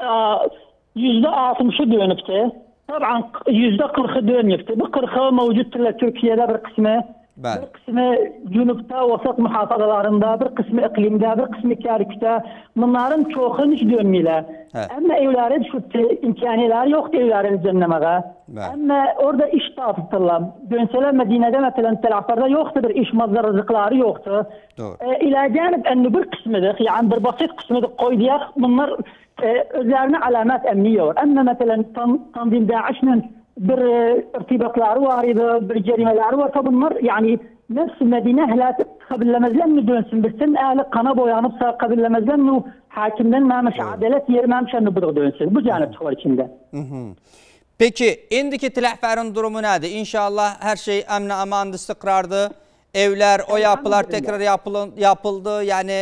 %60'ı dönüptü. Tabii %40'ı dönmüptü. Bu 40'ı mevcuttur Türkiye'de bir kısmı. Bəli. Bir kısmı cunubda, vasat muhafazalarında, bir kısmı iklimde, bir kısmı Kerkük'te. Bunların çoğu hiç dönmüyorlar. Ama evlerin şu imkanları yoktu evlerin düzenlemeye. Ama orada iş dağıtırlar. Dönseler Medine'de mesela telafarda yoktu, bir iş mazda rızıkları yoktu. İlâ canib ennu bir kısmıdır, yani bir basit kısmıdır koyduyak. Bunlar özlerine alamet emniye var. Ama mesela Tanzim Daiş'in bir irtibatları var ya bir cerimeleri var. Bunlar yani nefs Medine helak kabillemezler mi dönsün bilsin. Ehli kana boyanıpsa kabillemezler mi hakimden memiş adalet yermemiş mi bu dönsün. Bu canip var içinde. Peki indiki Tilahfer'in durumu nedir? İnşallah her şey emni amandı, istikrardı. Evler, o yapılar tekrar yapıldı. Yani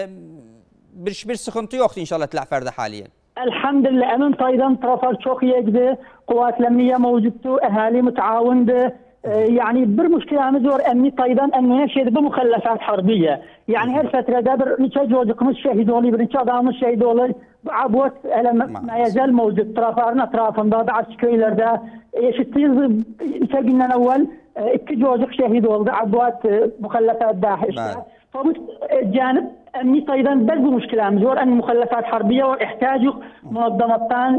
bir sıkıntı yoktu inşallah Tilahfer'de haliyen. Elhamdülillah emin taydan taraflar çok iyiydi. Kuvvet-i emniye mevcuttu. Ehali müteavundu. Yani bir müşkilemiz var emni taydan emniye şeydi bu muhallefat harbiye. Yani her fetrede bir nice çocuğumuz şehit oluyor, bir nice adamımız şehit oluyor. Bu abuat meyezel mevcut tarafların etrafında, bazı köylerde. Eşittiğiniz 2 günden evvel 2 çocuk şehit oldu. Abuat muhallefat dahişte. فبس جانب أمني أيضا بلغوا مشكلة مزور أن مخلفات حربية واحتاجوا منظمتان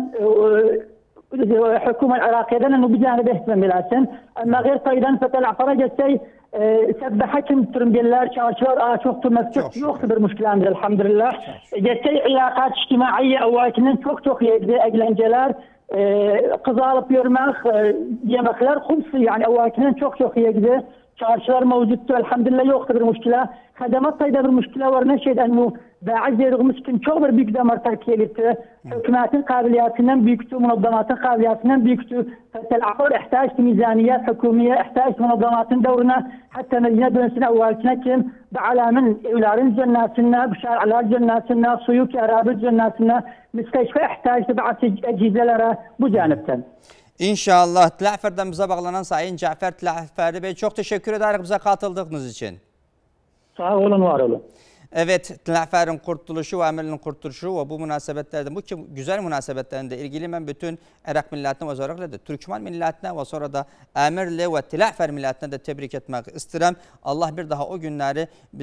الحكومة العراقية أنه بجانب اهتمام بالأسن أما غير أيضا فتلع فرج السي سب حكم ترمبيلار شارشار شوفت مسكت يخبر مشكلة الحمد لله جتي علاقات اجتماعية أو كنا çok يجزي أجلنجلار قضاء بيرمخ يمخلار خمس يعني أو كنا çok يجزي çarşılar mevcuttu. Elhamdülillah yoktu bir müşkile. Hademat sayıda bir müşkile var. Ne şeydi? Ennu Da'iş yerimiz için çok bir büyük damar terk edildi. Hükümetin kabiliyetinden büyüktü. Münazzamatın kabiliyetinden büyüktü. Tel'afar ihtaç mizaniye, hükümiye, ihtaç münazzamatın devrine hatta Medine dönsün evvelkine kim بعلامن evlerin cennetine, şar'lar cennetine, suyuk yarabı cennetine, müsteşfe ihtaç bazı ecizelere bu canipten. İnşallah Tilahfer'den bize bağlanan Sayın Cafer Tilahferdi Bey çok teşekkür ederiz bize katıldığınız için. Sağ olun, var olun. Evet, Tilahfer'in kurtuluşu ve Emir'in kurtuluşu ve bu münasebetlerden, bu güzel münasebetlerinde ilgili ben bütün Irak milletine ve özellikle de Türkmen milletine ve sonra da Emir'le ve Tilahfer milletine de tebrik etmek isterim. Allah bir daha o günleri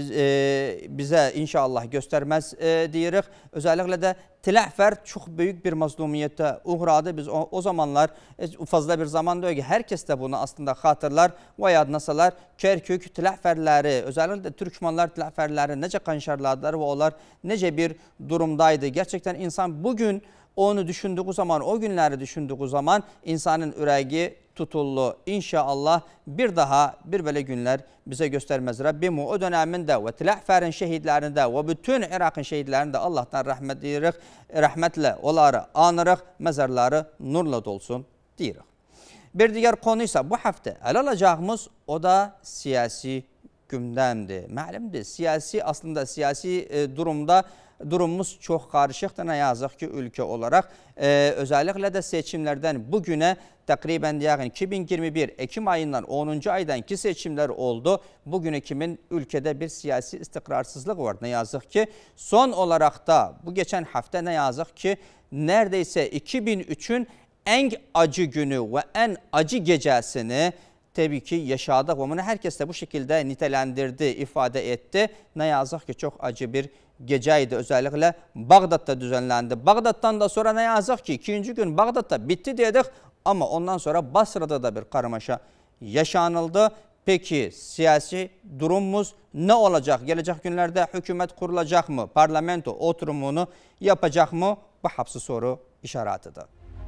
bize inşallah göstermez diyerek özellikle de Tilahfer çok büyük bir mazlumiyete uğradı. Biz o zamanlar fazla bir zaman değil ki herkes de bunu aslında hatırlar ve yadnasalar. Kerkük Tilahferleri, özellikle de Türkmenler Tilahferleri nece kanşarladılar ve onlar nece bir durumdaydı. Gerçekten insan bugün onu düşündüğü zaman, o günleri düşündüğü zaman insanın yüreği tutuldu. İnşallah bir daha bir böyle günler bize göstermez. Rabbim o döneminde ve Tilahfer'in şehitlerinde ve bütün Irak'ın şehitlerinde Allah'tan rahmet diyerek, rahmetle onları anırıq, mezarları nurla dolsun diyerek. Bir diğer konuysa bu hafta ele alacağımız o da siyasi gündemdi. Malumdur, siyasi durumumuz çok karışıktır ne yazık ki ülke olarak. Özellikle de seçimlerden bugüne takriben yani 2021 Ekim ayından 10. aydanki seçimler oldu. Bugün kimin ülkede bir siyasi istikrarsızlık var ne yazık ki. Son olarak da bu geçen hafta ne yazık ki neredeyse 2003'ün en acı günü ve en acı gecesini tabii ki yaşadık. Bunu herkes de bu şekilde nitelendirdi, ifade etti. Ne yazık ki çok acı bir geceydi. Özellikle Bağdat'ta düzenlendi. Bağdat'tan da sonra ne yazık ki 2. gün Bağdat'ta bitti dedik ama ondan sonra Basra'da da bir karmaşa yaşanıldı. Peki siyasi durumumuz ne olacak? Gelecek günlerde hükümet kurulacak mı? Parlamento oturumunu yapacak mı? Bu hapsi soru işaretidir.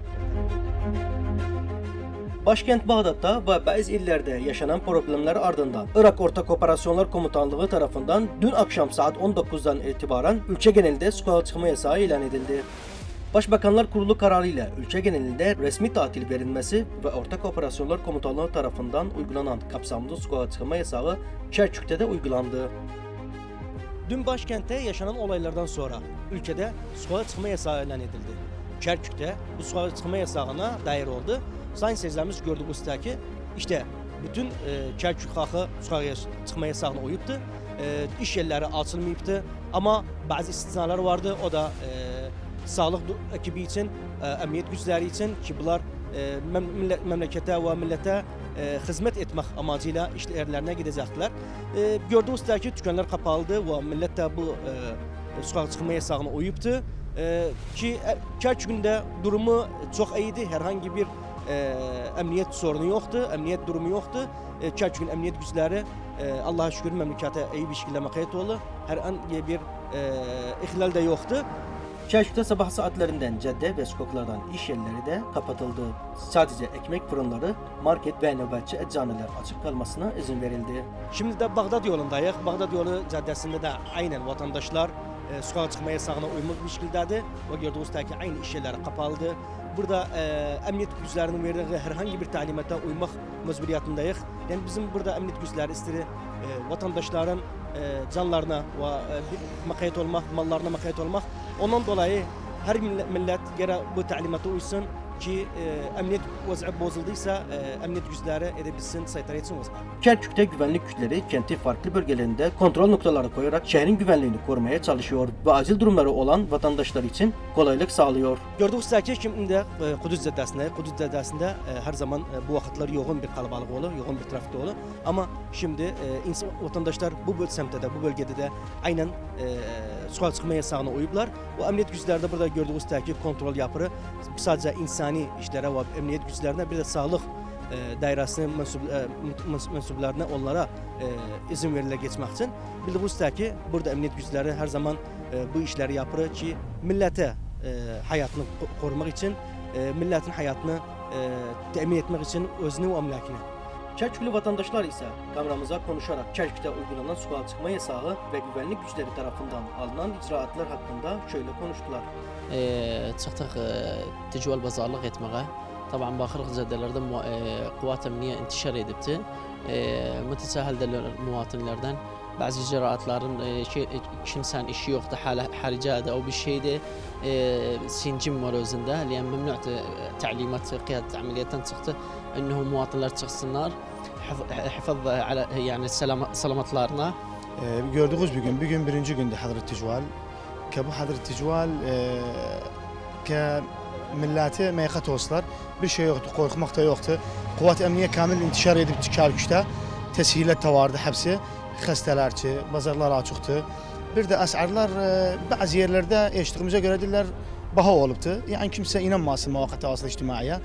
Başkent Bağdat'ta ve bazı illerde yaşanan problemler ardından Irak Ortak Operasyonlar Komutanlığı tarafından dün akşam saat 19'dan itibaren ülke genelinde sokağa çıkma yasağı ilan edildi. Başbakanlar Kurulu kararıyla ülke genelinde resmi tatil verilmesi ve Ortak Operasyonlar Komutanlığı tarafından uygulanan kapsamlı sokağa çıkma yasağı Kerkük'te de uygulandı. Dün başkentte yaşanan olaylardan sonra ülkede sokağa çıkma yasağı ilan edildi. Kerkük'te bu sokağa çıkma yasağına dair oldu. Sayın seyircilerimiz gördüğümüz ki işte bütün Kerkük halkı sokağa çıkma yasağına uyuptu. İş yerleri açılmayıptı ama bazı istisnalar vardı. O da sağlık ekibi için, emniyet güçleri için ki bunlar memlekete ve millete hizmet etmek amacıyla işlerine gidecekler. Gördüğünüz ki dükkanlar kapalıdı ve millet de bu sokağa çıkma yasağına uyuptu. Ki Kerkük'ünde durumu çok iyiydi. Herhangi bir emniyet sorunu yoktu, emniyet durumu yoktu. Kerkük'ün emniyet güçleri Allah'a şükür memlekete iyi bir şekilde makayet oldu. Her an bir ihlal de yoktu. Kerkük'te sabah saatlerinden cadde ve sokaklardan iş yerleri de kapatıldı. Sadece ekmek fırınları, market ve nöbetçi eczaneler açık kalmasına izin verildi. Şimdi de Bağdat yolundayız. Bağdat yolu caddesinde de aynen vatandaşlar sokağa çıkma yasağına uymak bir şekildedir. Ve gördüğünüz ki aynı iş yerleri kapalıdır. Burada emniyet güçlerinin verdiği herhangi bir talimata uymak mecburiyetindayız. Yani bizim burada emniyet güçleri istiri vatandaşların canlarına ve makayet olmak, mallarına makayet olmak. Ondan dolayı her millet gene bu talimata uysun ki emniyet vaziyeti bozulduysa emniyet güçleri edebilsin, saytara etsin vaziyeti. Kerkük'te güvenlik güçleri kenti farklı bölgelerinde kontrol noktaları koyarak şehrin güvenliğini korumaya çalışıyor ve acil durumları olan vatandaşlar için kolaylık sağlıyor. Gördüğünüz ki şimdi Kudüs Caddesi'nde her zaman bu vakitler yoğun bir kalabalık olur, yoğun bir trafik olur. Ama şimdi vatandaşlar bu semtte bu bölgede de aynen sokağa çıkma yasağına uyuplar. Bu emniyet güçleri de burada gördüğünüz ki kontrol yapır. Sadece insani işlere ve emniyet güçlerine bir de sağlık dairesinin mensuplarına onlara izin verilir geçmek için. Bildiğiniz ki burada emniyet güçleri her zaman bu işleri yapır ki millete hayatını korumak için, milletin hayatını temin etmek için özünü ve emlakini. Kerküklü vatandaşlar ise kameramıza konuşarak Kerkük'te uygulanan sokağa çıkma yasağı ve güvenlik güçleri tarafından alınan icraatlar hakkında şöyle konuştular. Çıktık tecrübel pazarlık etmeye. Tabii bakırıq caddelerde kuvat emniye intişar edipti. Mütesahildiler muvatinlerden. Bazı icraatların kimsen işi yoktu, haricada o bir şeydi. Sincim var özünde. Yani memnun تعليمات قيادة عملياتن çıktı. إنه muvatinler çıksınlar. Hafız yani selamatlarına. Gördüğünüz bugün birinci günde Hazret Tecval. Ki bu Hazret Tecval ki millete meykat olsalar bir şey yoktu, korkmak da yoktu. Kuvat emniye kamil intişar edip Kerkük'te teshilat da vardı hepsi. Hastalarçı, bazarlar açıktı. Bir de asarlar bazı yerlerde eşitliğimize göre diller baha oluptu. Yani kimse inanmasın muvakkat tavasıl içtimaiye.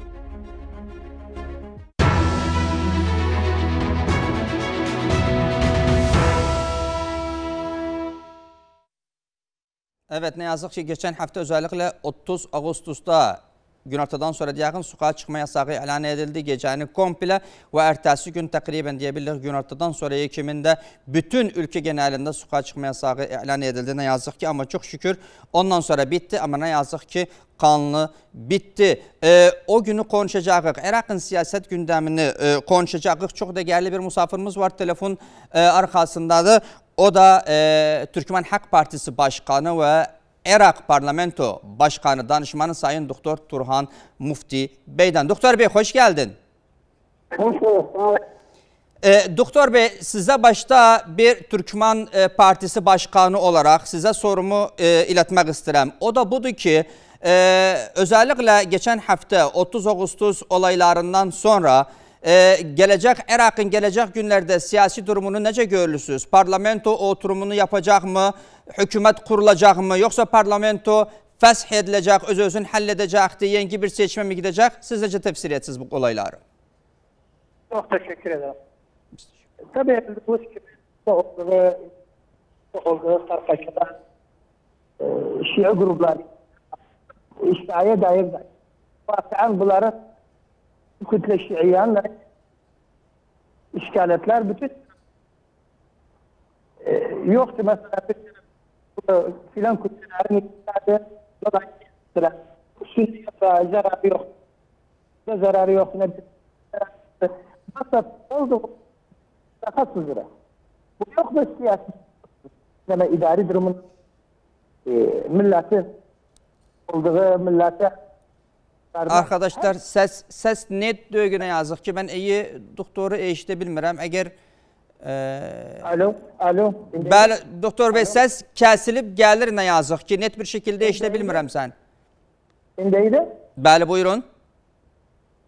Evet, ne yazık ki geçen hafta özellikle 30 Ağustos'ta günortadan sonra yakın sokağa çıkma yasağı ilan edildi. Gecenin komple ve ertesi gün takriben diyebiliriz günortadan sonra ekiminde bütün ülke genelinde sokağa çıkma yasağı ilan edildi. Ne yazık ki ama çok şükür ondan sonra bitti ama ne yazık ki kanlı bitti. O günü konuşacağız. Irak'ın siyaset gündemini konuşacağız. Çok değerli bir misafirimiz var telefon arkasındadır. O da Türkmen Halk Partisi Başkanı ve Irak Parlamento Başkanı Danışmanı Sayın Doktor Turhan Mufti Bey'den. Doktor Bey hoş geldin. Hoş bulduk. Doktor Bey size başta bir Türkmen Partisi Başkanı olarak size sorumu iletmek isterim. O da budur ki özellikle geçen hafta 30 Ağustos olaylarından sonra Irak'ın gelecek günlerde siyasi durumunu nece görürsünüz? Parlamento oturumunu yapacak mı? Hükümet kurulacak mı? Yoksa parlamento fesh edilecek, öz-özünü halledecekti, yeni bir seçime mi gidecek? Siz nece tefsir etsiniz bu olayları? Çok teşekkür ederim. Tabii bu olduğu tarafta Şia gruplar İştihaya dair vaatan bunları kütle Şiiyanla işgaletler bütün yoktu mesela filan kütlelerin dolayısıyla Sünniye zararı yok. Zararı yok. Fakat oldu rahatsız lira. Bu yok da siyasi ama idari durumun milleti olduğu millete Arkadaşlar ses net dögüne yazık ki ben iyi doktoru eşitebilmirəm. Eğer Alo. Bəli, doktor bey ses kesilip gelir ne yazık ki net bir şekilde eşitebilmirəm sen. İndeydi? Bəli buyurun.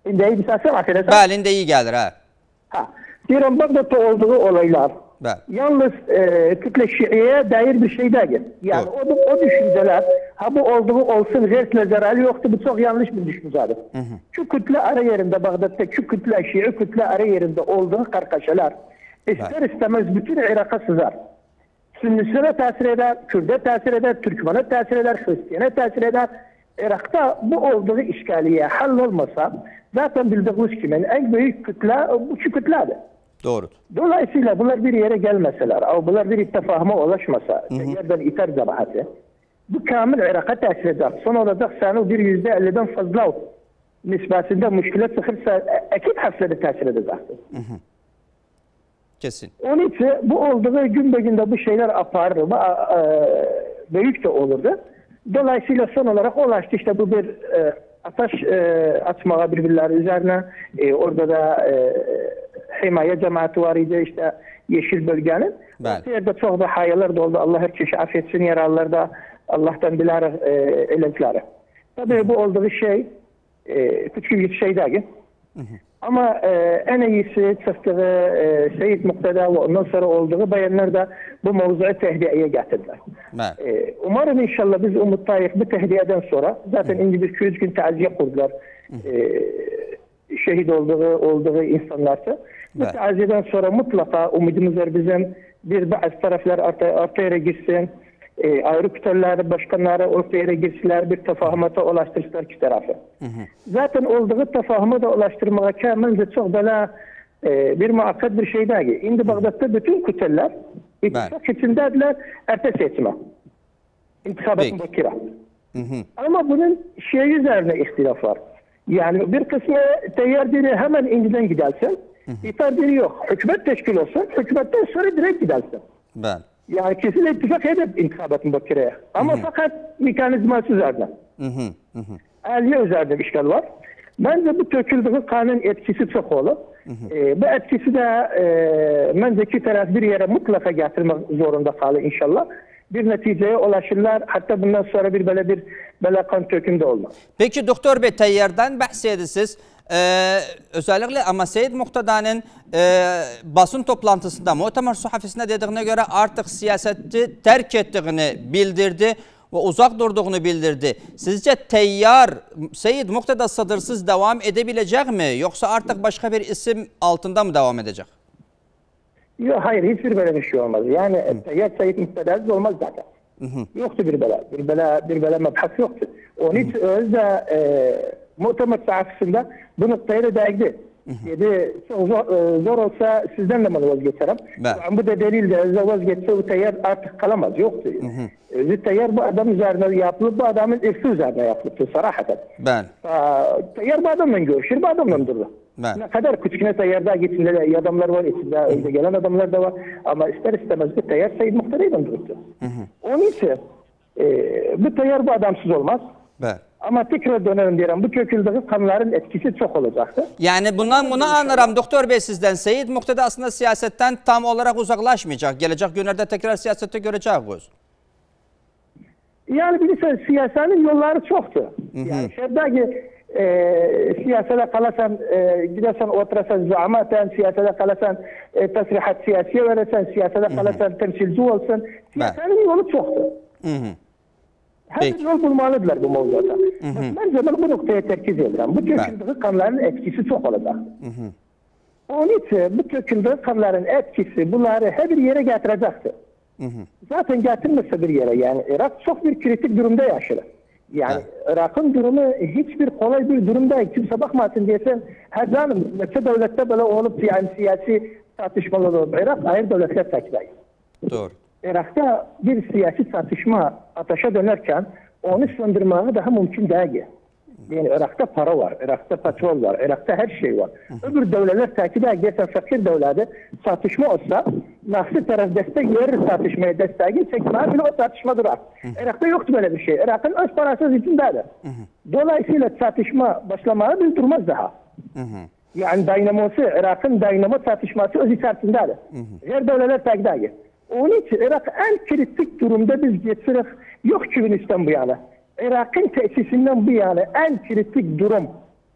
İndi iyi bir səsir affedersen. Bəli, indi iyi gəlir, hə. Ha. Diyorum Bağdat'ta olduğu olaylar Bəli. yalnız kütle Şii'ye dair bir şey değil. Yani o düşünceler, ha bu olduğu olsun, gayretle zararı yoktu. Bu çok yanlış bir düşüncedir. Şu kütle ara yerinde Bağdat'ta, şu kütle Şii kütle ara yerinde olduğu kargaşalar ister istemez bütün Irak'a sızar. Sünnisine tesir eder, Kürt'e tesir eder, Türkmen'e tesir eder, Hristiyan'a tesir eder. Irak'ta bu olduğu işgaliye hallolmasa zaten bildiğiniz gibi en büyük kütle bu şu kütledir. Doğru. Dolayısıyla bunlar bir yere gelmeseler, bunlar bir ittifakıma ulaşmasa, yerden iter cemaati, bu kamil Irak'a tesir eder. Son olacak seni bir %50'den fazla nisbetinde müşkilat çıkırsa ekip hasrede tesir edecektir. Kesin. Onun için bu olduğu gün be günde bu şeyler aparır, büyük de olurdu. Dolayısıyla son olarak ulaştı işte bu bir ateş açmaya birbirleri üzerine. Orada da himaye cemaati var idi işte yeşil bölgenin. Bu yerde çok da hayalar da oldu. Allah herkese affetsin, yaralılar da Allah'tan bilir elentikleri. Tabii bu olduğu şey küçük bir şey değil. Ama en iyisi çıktığı Seyyid Muqtada ve ondan sonra olduğu bayanlar da bu mevzuyu tehdiyeye getirdiler. Umarım inşallah biz umuttayız bu tehdiyeden sonra zaten indi bir 200 gün taziye kurdular şehit olduğu insanlarsa. Bu taziyeden sonra mutlaka umudumuz var bizim bir bazı taraflar ortaya girsin. Ayrı kütleleri, başkanları ortaya girsinler, bir tefahümata ulaştırsınlar iki tarafı. Zaten olduğu tefahümata ulaştırmaya bence çok böyle bir muhakkak bir şey değil. Şimdi Bağdat'ta bütün kütleler ittifak içindediler ertesi seçime. İntikhabat bakira. Ama bunun şey üzerine ihtilaf var. Yani bir kısmı teyyar dini hemen inciden gidersin. İtar dini yok. Hükümet teşkil olsun. Hükümetten sonra direkt gidersin. Yani kesin ittifak edip intikhabat bakireye. Ama fakat mekanizması üzerinde. Aliye üzerinde bir işgal var. Bence bu töküldüğü kanun etkisi çok olur. Bu etkisi de bence iki taraf bir yere mutlaka getirmek zorunda kalır inşallah. Bir neticeye ulaşırlar. Hatta bundan sonra bir kan tökümde olmaz. Peki Doktor Bey Teyyar'dan bahsedirsiniz. Özellikle ama Seyyid Muqtada'nın basın toplantısında Mu'tamar Suhafisi'ne dediğine göre artık siyaseti terk ettiğini bildirdi ve uzak durduğunu bildirdi. Sizce Teyyar Seyyid Muqtada sadırsız devam edebilecek mi? Yoksa artık başka bir isim altında mı devam edecek? Yok hayır hiçbir böyle bir şey olmaz. Yani Teyyar Seyyid Muqtada'sız olmaz zaten. Yoktu bir bela mebhas yoktu. Onun için özde Mu'tamar Suhafisi'nde bu noktaya da değdi. Dedi çok zor olsa sizden de bana vazgeçerim. Bu da delil de vazgeçse o Teyyar artık kalamaz. Yoktu. Teyyar bu adam üzerine yapılıp bu adamın irsi üzerine yapılıptı sarahaten. Teyyar bu adamla görüşür, bu adamla durdu. Ne kadar küçükne Teyyar'da gittiğinde adamlar var, içinde önce gelen adamlar da var. Ama ister istemez bu Teyyar Seyyid Muqtada'yla durdu. Onun için bu Teyyar bu adamsız olmaz. Ama tekrar dönelim diyelim. Bu köküldeki kanların etkisi çok olacaktı. Yani bunu anlarım Doktor Bey sizden. Seyyid Muqtada aslında siyasetten tam olarak uzaklaşmayacak. Gelecek günlerde tekrar siyasette göreceğiz. Yani bilirsen siyasetin yolları çoktu. Yani şerbaki siyasete kalarsan, gidersen oturasan zamaten, siyasete kalarsan tasrihat siyasiye verirsen, siyasete kalarsan temsilci olsun. Siyasetin yolu çoktu. Her yol bulmalıdırlar bu mevzuda. Bence ben bu noktaya terkiz ederim. Bu köküldeki kanların etkisi çok olacak. Onun için bu köküldeki kanların etkisi bunları her bir yere getirecektir. Zaten getirmese bir yere yani Irak çok bir kritik durumda yaşıyor. Yani Irak'ın durumu hiçbir kolay bir durumda değil. Kimse bakmasın diyesen her zaman neçe devlette böyle olup yani siyasi tartışmalar olur. Irak ayrı devletler takip. Doğru. Irak'ta bir siyasi tartışma ateşe dönerken onu söndürmeye daha mümkün değil. Yani Irak'ta para var, Irak'ta petrol var, Irak'ta her şey var. Öbür devletler takip ederken fakir devleti tartışma olsa nasıl taraf destek verir tartışmaya desteği çekmeye bile o tartışma durar. Irak'ta yoktu böyle bir şey. Irak'ın öz parasız içindedir. Dolayısıyla tartışma başlamaya bir durmaz daha. Yani dinamosu, Irak'ın dinamo tartışması öz içerisindedir. Her devletler takip eder. Onun için Irak en kritik durumda biz geçiririz. Yok Kürdistan bu yana. Irak'ın tesisinden bu yana en kritik durum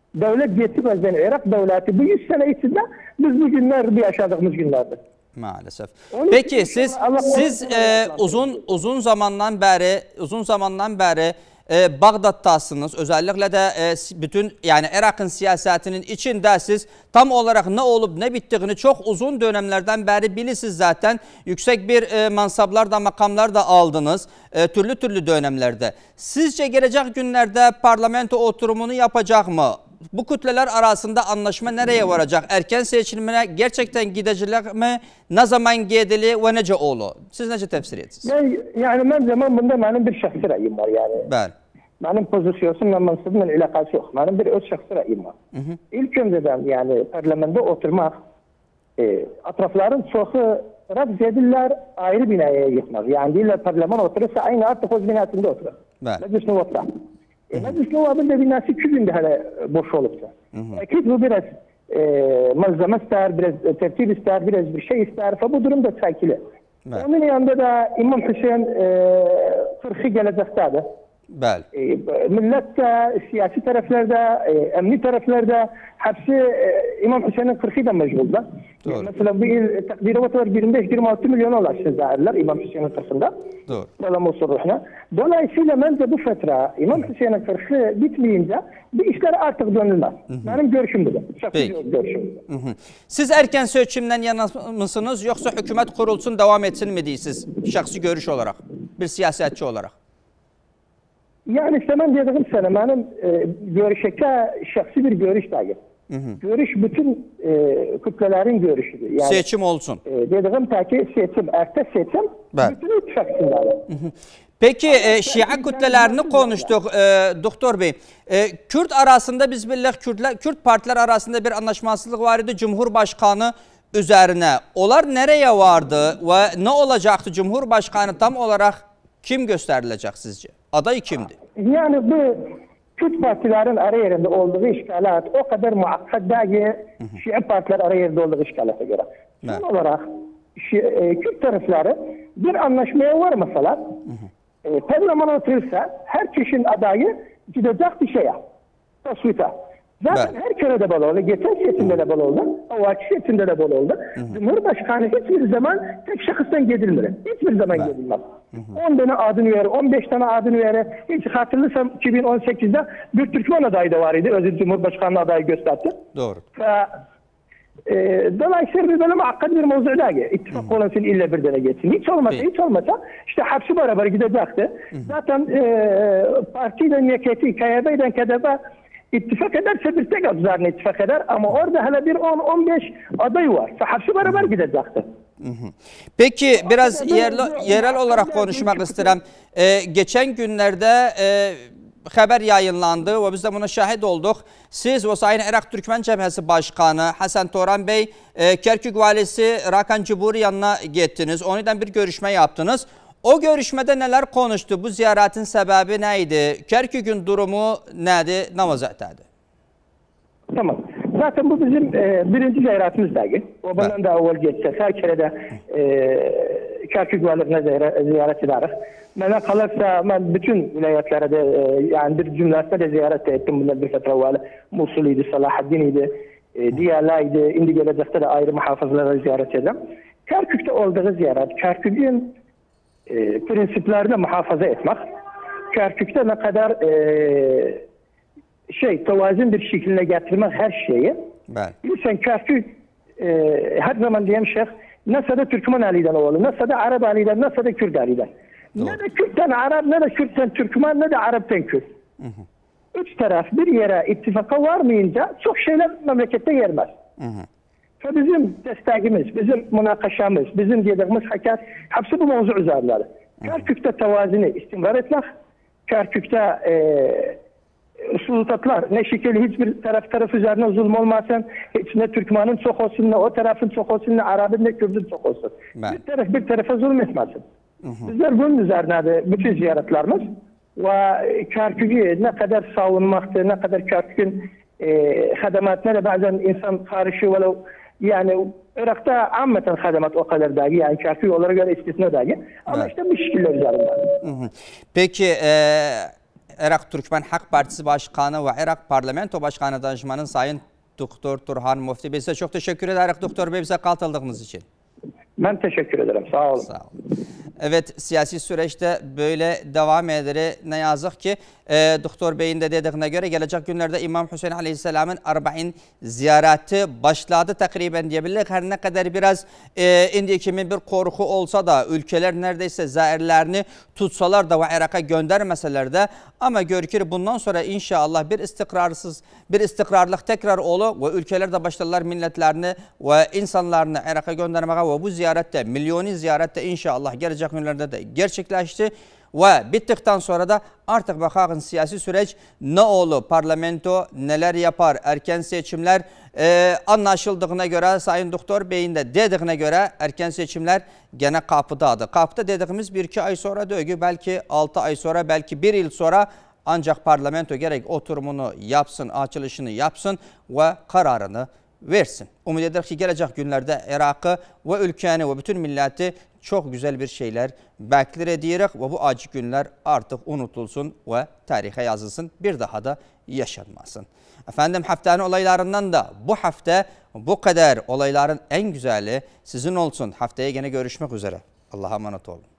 Devlet yetmezden Irak devleti bu 100 sene içinde biz bu günler bir yaşadığımız günlerdir. Maalesef. Peki siz uzun zamandan beri Bağdat'tasınız. Özellikle de bütün yani Irak'ın siyasetinin içinde siz tam olarak ne olup ne bittiğini çok uzun dönemlerden beri bilirsiniz zaten. Yüksek bir mansaplar da makamlar da aldınız türlü dönemlerde. Sizce gelecek günlerde parlamento oturumunu yapacak mı? Bu kütleler arasında anlaşma nereye varacak? Erken seçimine gerçekten gidecekler mi? Ne zaman gidili ve nece oğlu? Siz nece tefsir etsiniz? Yani ben zaman bunda benim bir şahsi rayım var yani. Ben. Benim pozisyonumla mansubumla ilakası yok. Benim bir öz şahsi rayım var. İlk önceden yani parlamentoda oturmak, atrafların çoğu rafz edirler ayrı binaya yıkmak. Yani değiller parlaman oturursa aynı artık o binasında oturur. Meclis Nuvap'ta. Meclis Nuvap'ın da binası 2 günde hele boş olupsa. Akit bu biraz malzeme ister, biraz tertip ister, biraz bir şey ister. Bu durumda çekili. Onun yanında da İmam Hüseyin fırkı gelecektedir. Millet de, siyasi taraflarda, emni taraflarda hepsi İmam Hüseyin'in fırkıyla meşgulda. Mesela bu yıl takdiri var 25-26 milyon ulaştı zahirler İmam Hüseyin'in fırkında. Dolayısıyla bence bu fıtra İmam Hüseyin'in fırkı bitmeyince bu işler artık dönülmez. Benim görüşüm bu. Siz erken seçimden yana mısınız yoksa hükümet kurulsun devam etsin mi değilsiniz şahsi görüş olarak, bir siyasetçi olarak? Yani işte ben dediğim sana benim görüşeke şahsi bir görüş değil. Görüş bütün kütlelerin görüşüdür. Yani, seçim olsun. Dediğim ta ki seçim, erken seçim bütün ittifakçılar. Peki Şia kütlelerini konuştuk Doktor Bey. Kürt arasında biz Kürt partiler arasında bir anlaşmazlık var idi Cumhurbaşkanı üzerine. Onlar nereye vardı ve ne olacaktı? Cumhurbaşkanı tam olarak kim gösterilecek sizce? Aday kimdi? Yani bu Kürt partilerin ara yerinde olduğu işgalat o kadar muakkad değil Şia partiler ara yerinde olduğu işgalata göre. Son olarak Kürt tarafları bir anlaşmaya varmasalar parlaman oturursa her kişinin adayı gidecek bir şeye. Tasvita. Zaten her kere de böyle oldu. Geçen seçimde de böyle oldu. Avaki seçimde de böyle oldu. Cumhurbaşkanı hiçbir zaman tek şahıstan gidilmedi. Hiçbir zaman gidilmez. 10 tane adını verir, 15 tane adını verir. Hiç hatırlıyorsam 2018'de bir Türkmen adayı da var idi. Özür Cumhurbaşkanı adayı gösterdi. Doğru. Dolayısıyla bir böyle muakkad bir mevzu değil. İttifak olmasın illa bir tane geçsin. Hiç olmasa işte hepsi beraber gidecekti. Zaten partiyle niyeti, KYB'den KDP ittifak ederse bir tek adlarına ittifak eder ama orada hala bir 10-15 aday var. Hepsi beraber gidecekti. Peki biraz yerel olarak konuşmak istedim. Geçen günlerde haber yayınlandı ve biz de buna şahit olduk. Siz ve Sayın Irak Türkmen Cebhesi Başkanı Hasan Toran Bey Kerkük Valisi Rakan Ciburi yanına gittiniz. Onunla bir görüşme yaptınız. O görüşmede neler konuştu? Bu ziyaretin sebebi neydi? Kerkük'ün durumu neydi? Ne vaziyeteydi? Tamam. Zaten bu bizim birinci ziyaretimiz değil. O bundan da evvel geçeceğiz. Her kere de Kerkük Valisi'ne ziyaret ederiz. Bana kalırsa ben bütün vilayetlere de yani bir cümlesine de ziyaret ettim. Bundan bir fıtra evvel Musul'ydi, Salahaddin'iydi, Diyala'ydı. Şimdi gelecekte de ayrı muhafızlara ziyaret edeceğim. Kerkük'te olduğu ziyaret, Kerkük'ün prensiplerini muhafaza etmek, Kerkük'te ne kadar tevazun bir şekilde getirmek her şeyi. Sen Kerkük her zaman diyeyim şeyh, nasıl da Türkmen aliden oğlu, nasıl da Arap aliden, nasıl da Kürt aliden. Ne de Kürt'ten Arap, ne de Kürt'ten Türkmen, ne de Arap'tan Kürt. Üç taraf bir yere ittifaka varmayınca çok şeyler memlekette yermez. Bizim destekimiz, bizim münakaşamız, bizim dediğimiz hakikat hepsi bu mevzu üzerinde. Kerkük'te tevazını istimrar etmek, Kerkük'te sultatlar ne şekilde hiçbir taraf üzerine zulüm olmasın, hiç ne Türkmen'in çok olsun, ne o tarafın çok olsun, ne Arap'ın ne Kürt'ün çok olsun. Bir tarafa zulüm etmesin. Bizler bunun üzerine de bütün ziyaretlerimiz ve Kerkük'ü ne kadar savunmaktır, ne kadar Kerkük'ün hadamatına da bazen insan karışıyor yani Irak'ta ammeten hadamat o kadar dahi yani Kerkük olarak göre istisna dahi ama işte bu şekiller üzerinde. Peki Irak Türkmen Hak Partisi Başkanı ve Irak Parlamento Başkanı Danışmanı Sayın Doktor Turhan Mufti Bey, size çok teşekkür ederiz Doktor Bey bize katıldığınız için. Ben teşekkür ederim. Sağ olun. Sağ olun. Evet, siyasi süreçte böyle devam eder. Ne yazık ki Doktor Bey'in de dediğine göre gelecek günlerde İmam Hüseyin Aleyhisselam'ın 40 ziyareti başladı takriben diyebiliriz. Her ne kadar biraz indiye kimin bir korku olsa da ülkeler neredeyse zairlerini tutsalar da ve Irak'a göndermeseler de ama görükür bundan sonra inşallah bir istikrarlık tekrar olur ve ülkeler de başlarlar milletlerini ve insanlarını Irak'a göndermeye ve bu ziyarette milyoni ziyarette inşallah gelecek günlerde de gerçekleşti. Ve bittikten sonra da artık bakalım siyasi süreç ne olur, parlamento neler yapar, erken seçimler anlaşıldığına göre Sayın Doktor Bey'in de dediğine göre erken seçimler gene kapıdadır. Kapıda dediğimiz 1-2 ay sonra değil, belki 6 ay sonra, belki 1 yıl sonra ancak parlamento gerek oturumunu yapsın, açılışını yapsın ve kararını versin. Umut eder ki gelecek günlerde Irak'ı ve ülkeni ve bütün milleti çok güzel bir şeyler bekler ediyoruz ve bu acı günler artık unutulsun ve tarihe yazılsın, bir daha da yaşanmasın. Efendim haftanın olaylarından da bu hafta bu kadar, olayların en güzeli sizin olsun. Haftaya yine görüşmek üzere. Allah'a emanet olun.